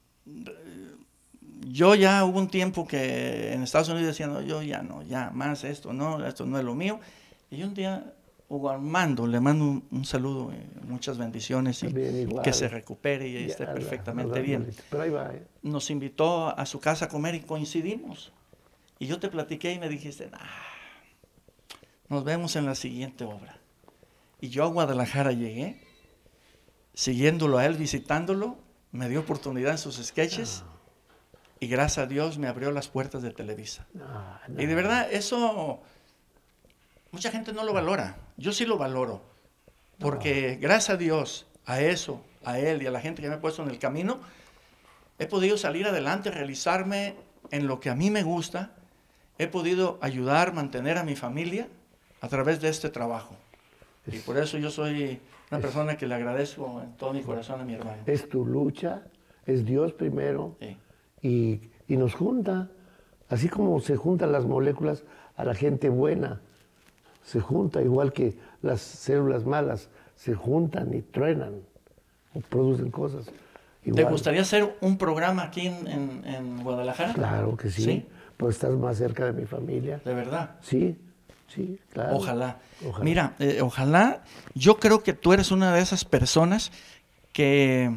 yo ya hubo un tiempo que en Estados Unidos decían, no, yo ya no, ya más esto, no, esto no es lo mío. Y un día, Hugo Armando, le mando un, un saludo, eh, muchas bendiciones y también igual. que se recupere y Ya, esté la- perfectamente la- bien. Pero ahí va, ¿eh? Nos invitó a su casa a comer y coincidimos. Y yo te platiqué y me dijiste, nah, nos vemos en la siguiente obra. Y yo a Guadalajara llegué, siguiéndolo a él, visitándolo, me dio oportunidad en sus sketches y gracias a Dios me abrió las puertas de Televisa. No, no. Y de verdad, eso mucha gente no lo valora. Yo sí lo valoro. Porque gracias a Dios, a eso, a él y a la gente que me ha puesto en el camino, he podido salir adelante, realizarme en lo que a mí me gusta. He podido ayudar, mantener a mi familia a través de este trabajo. Y por eso yo soy una persona que le agradezco en todo mi corazón a mi hermano. Es tu lucha, es Dios primero, Sí. y, y nos junta, así como se juntan las moléculas a la gente buena, se junta igual que las células malas, se juntan y truenan, o producen cosas. ¿Te Igual. gustaría hacer un programa aquí en, en- en Guadalajara? Claro que sí, ¿Sí? pues estás más cerca de mi familia. De verdad. Sí, sí, claro. Ojalá. Ojalá. Mira, eh, ojalá, yo creo que tú eres una de esas personas que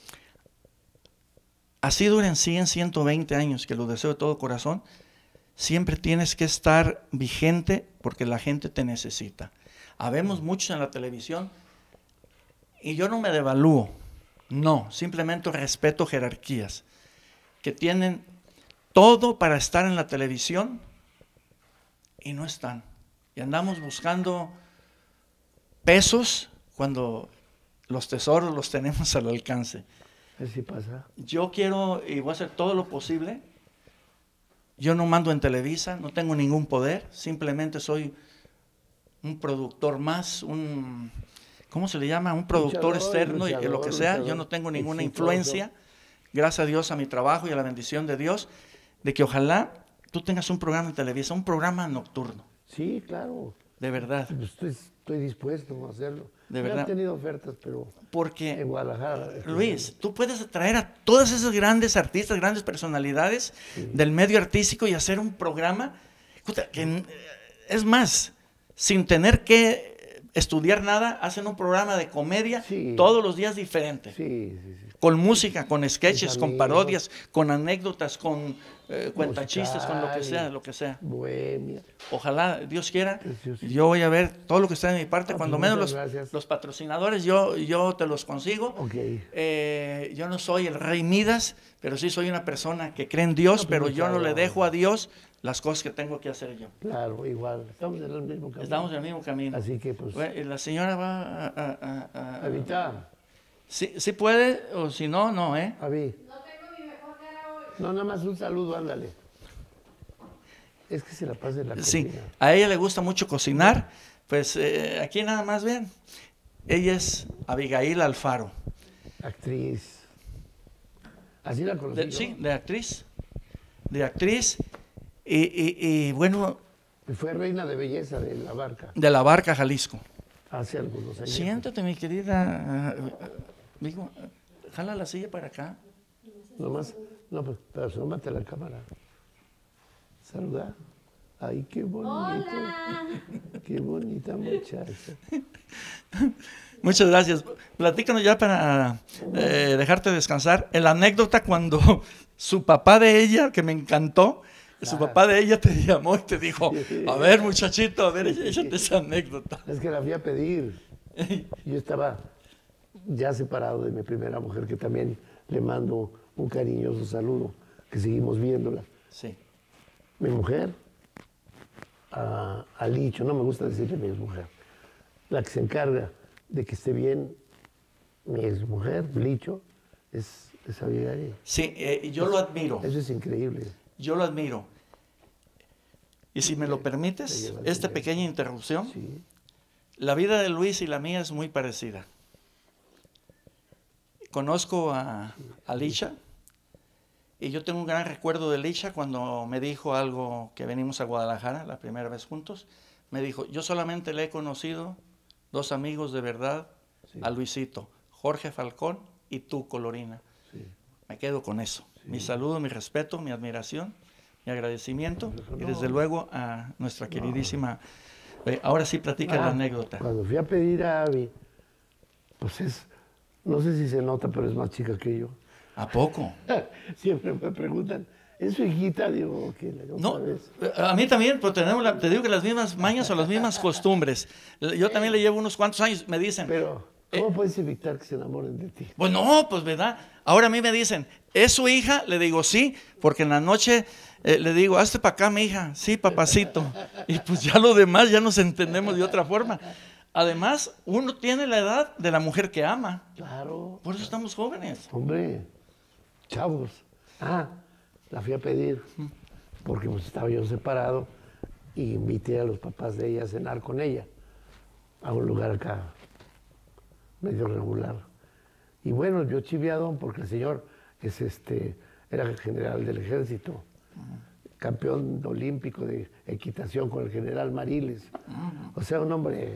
así duren cien, ciento veinte años, que lo deseo de todo corazón, siempre tienes que estar vigente porque la gente te necesita. Habemos muchos en la televisión y yo no me devalúo, no, simplemente respeto jerarquías que tienen todo para estar en la televisión y no están. Y andamos buscando pesos cuando los tesoros los tenemos al alcance. Así pasa. Yo quiero y voy a hacer todo lo posible. Yo no mando en Televisa, no tengo ningún poder, simplemente soy un productor más, un, ¿cómo se le llama? Un productor Luchador, externo y luchador, lo que sea. luchador, Yo no tengo ninguna exitoso. influencia, gracias a Dios, a mi trabajo y a la bendición de Dios, de que ojalá tú tengas un programa en Televisa, un programa nocturno, Sí, claro. de verdad. Estoy, estoy dispuesto a hacerlo. De Me verdad. han tenido ofertas, pero Porque en Guadalajara. Luis, tú puedes atraer a todas esas grandes artistas, grandes personalidades del medio artístico y hacer un programa escucha, que eh, es más, sin tener que estudiar nada, hacen un programa de comedia Sí. todos los días diferente. Sí, sí, sí. Con música, con sketches, con amigos. parodias, con anécdotas, con eh, cuentachistes, con lo que sea, Musicales. lo que sea. Bohemia. Ojalá, Dios quiera, Precioso. yo voy a ver todo lo que está de mi parte, Ah, cuando pues menos los, muchas gracias. los patrocinadores yo, yo te los consigo. Ok. Eh, yo no soy el rey Midas, pero sí soy una persona que cree en Dios, pues pero muchas yo no le gracias. dejo a Dios las cosas que tengo que hacer yo. Claro, igual. Estamos en el mismo camino. Estamos en el mismo camino. Así que, pues, Bueno, y la señora va a... a- a- a- Avita, Sí, sí puede, o si no, no, ¿eh? Avi. No, nada más un saludo, ándale. Es que se la pasa en la Sí, cocina. a ella le gusta mucho cocinar, pues eh, aquí nada más ven. Ella es Abigail Alfaro. Actriz. Así la conocí. De- yo. sí, de actriz. De actriz. Y, y- y, bueno, Y fue reina de belleza de la barca de la Barca, Jalisco. hace algunos años. Siéntate, mi querida. Digo, jala la silla para acá. Nomás, no, pues, pero asómate a la cámara. Saluda. Ay, qué bonito. Qué bonita muchacha. Muchas gracias. Platícanos ya para eh, dejarte descansar. La anécdota cuando su papá de ella, que me encantó, su papá de ella te llamó y te dijo, a ver muchachito, a ver, échate esa anécdota. Es que la fui a pedir. Yo estaba ya separado de mi primera mujer, que también le mando un cariñoso saludo, que seguimos viéndola. Sí. mi mujer, a, a Licho, no me gusta decirle mi mujer, la que se encarga de que esté bien mi exmujer, Licho, es, es Abigail. Sí, eh, yo lo admiro. Eso es increíble. Yo lo admiro. Y si me lo permites, esta pequeña interrupción, Sí. la vida de Luis y la mía es muy parecida. Conozco a, a Licha y yo tengo un gran recuerdo de Licha cuando me dijo algo que venimos a Guadalajara la primera vez juntos. Me dijo, yo solamente le he conocido dos amigos de verdad, Sí. a Luisito, Jorge Falcón y tú, Colorina. Sí. Me quedo con eso. Sí. Mi saludo, mi respeto, mi admiración, mi agradecimiento Eso y no. desde luego a nuestra queridísima... Eh, ahora sí platica Ah, la anécdota. Cuando fui a pedir a Abby, pues es, no sé si se nota, pero es más chica que yo. ¿A poco? Siempre me preguntan, ¿es su hijita? Digo, ¿qué? No, a mí también, pues tenemos la, te digo que las mismas mañas o las mismas costumbres. Yo también le llevo unos cuantos años, me dicen. Pero, ¿cómo puedes evitar que se enamoren de ti? Pues no, pues verdad. Ahora a mí me dicen, ¿es su hija? Le digo, sí, porque en la noche eh, le digo, hazte para acá, mi hija. Sí, papacito. Y pues ya lo demás ya nos entendemos de otra forma. Además, uno tiene la edad de la mujer que ama. Claro. Por eso estamos jóvenes. Hombre, chavos. Ah, la fui a pedir porque pues, estaba yo separado y invité a los papás de ella a cenar con ella a un lugar acá medio regular. Y bueno, yo chiviado porque el señor es este, era general del ejército, campeón olímpico de equitación con el general Mariles. O sea, un hombre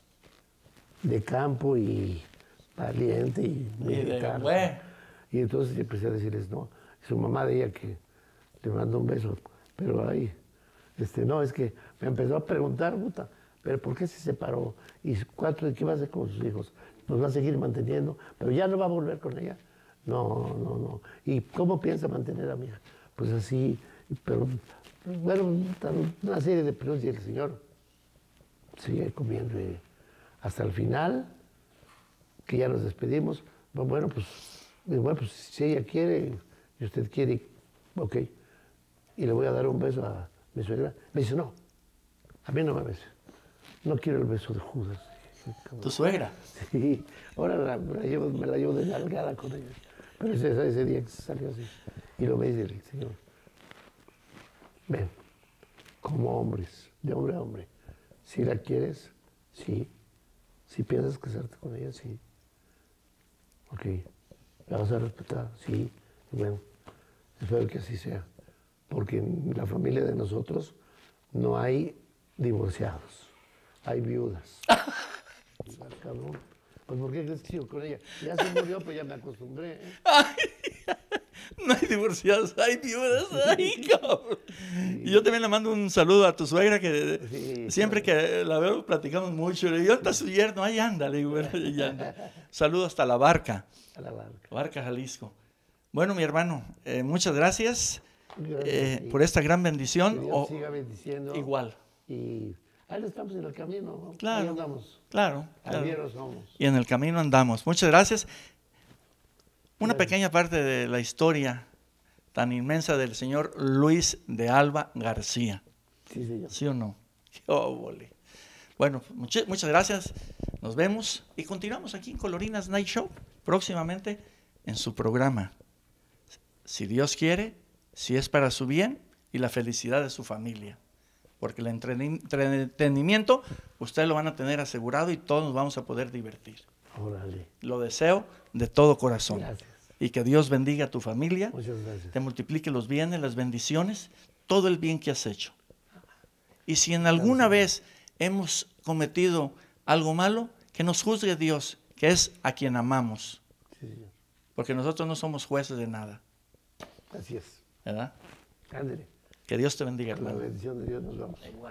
de campo y valiente y militar. Y entonces empecé a decirles, no, su mamá de ella que le mandó un beso, pero ahí, este, no, es que me empezó a preguntar, puta, pero ¿por qué se separó? ¿Y cuatro, qué va a hacer con sus hijos? ¿Los va a seguir manteniendo? ¿Pero ya no va a volver con ella? No, no, no. ¿Y cómo piensa mantener a mi hija? Pues así, pero, bueno, una serie de preguntas y el señor sigue comiendo y hasta el final, que ya nos despedimos, bueno, pues, bueno, pues si ella quiere y usted quiere, ok, y le voy a dar un beso a mi suegra. Me dice, no, a mí no me bese, no quiero el beso de Judas. ¿Tu suegra? Sí, ahora la, me, la llevo, me la llevo de nalgada con ella, pero ese, ese día que salió así, y lo me dice el señor, ven, como hombres, de hombre a hombre, si la quieres, sí, si piensas casarte con ella, sí, ok, la vas a respetar, sí, y bueno, espero que así sea, porque en la familia de nosotros no hay divorciados, hay viudas. Cabrón. Pues ¿por qué crees que sigo con ella? Ya se murió, pues ya me acostumbré. ¿eh? Ay, no hay divorciados, hay viudas, ay, cabrón. Sí. Y yo también le mando un saludo a tu suegra, que sí, siempre claro. que la veo platicamos mucho. Le digo, ¿dónde está su yerno? Ahí anda, le digo, bueno, ahí anda. Saludo hasta La Barca. A La Barca. Barca, Jalisco. Bueno, mi hermano, eh, muchas gracias, gracias eh, por esta gran bendición. Que Dios o, siga bendiciendo. Igual. Y ahí estamos en el camino, ¿no? Claro, ahí andamos. Claro, claro. Somos. Y en el camino andamos. Muchas gracias. Una gracias. Pequeña parte de la historia tan inmensa del señor Luis de Alba García. Sí, señor. ¿Sí o no? Oh, vole. Bueno, much muchas gracias. Nos vemos y continuamos aquí en Colorinas Night Show próximamente en su programa. Si Dios quiere, si es para su bien y la felicidad de su familia. Porque el entretenimiento ustedes lo van a tener asegurado y todos nos vamos a poder divertir. Órale. Lo deseo de todo corazón. Gracias. Y que Dios bendiga a tu familia. Muchas gracias. Te multiplique los bienes, las bendiciones, todo el bien que has hecho. Y si en alguna vez hemos cometido algo malo, que nos juzgue Dios, que es a quien amamos. Sí, señor. Porque nosotros no somos jueces de nada. Así es. ¿Verdad? Ándale. Que Dios te bendiga, Con la hermano. bendición de Dios nos vamos. Igual.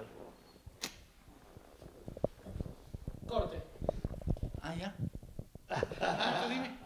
Corte. Ah, ya. Dime.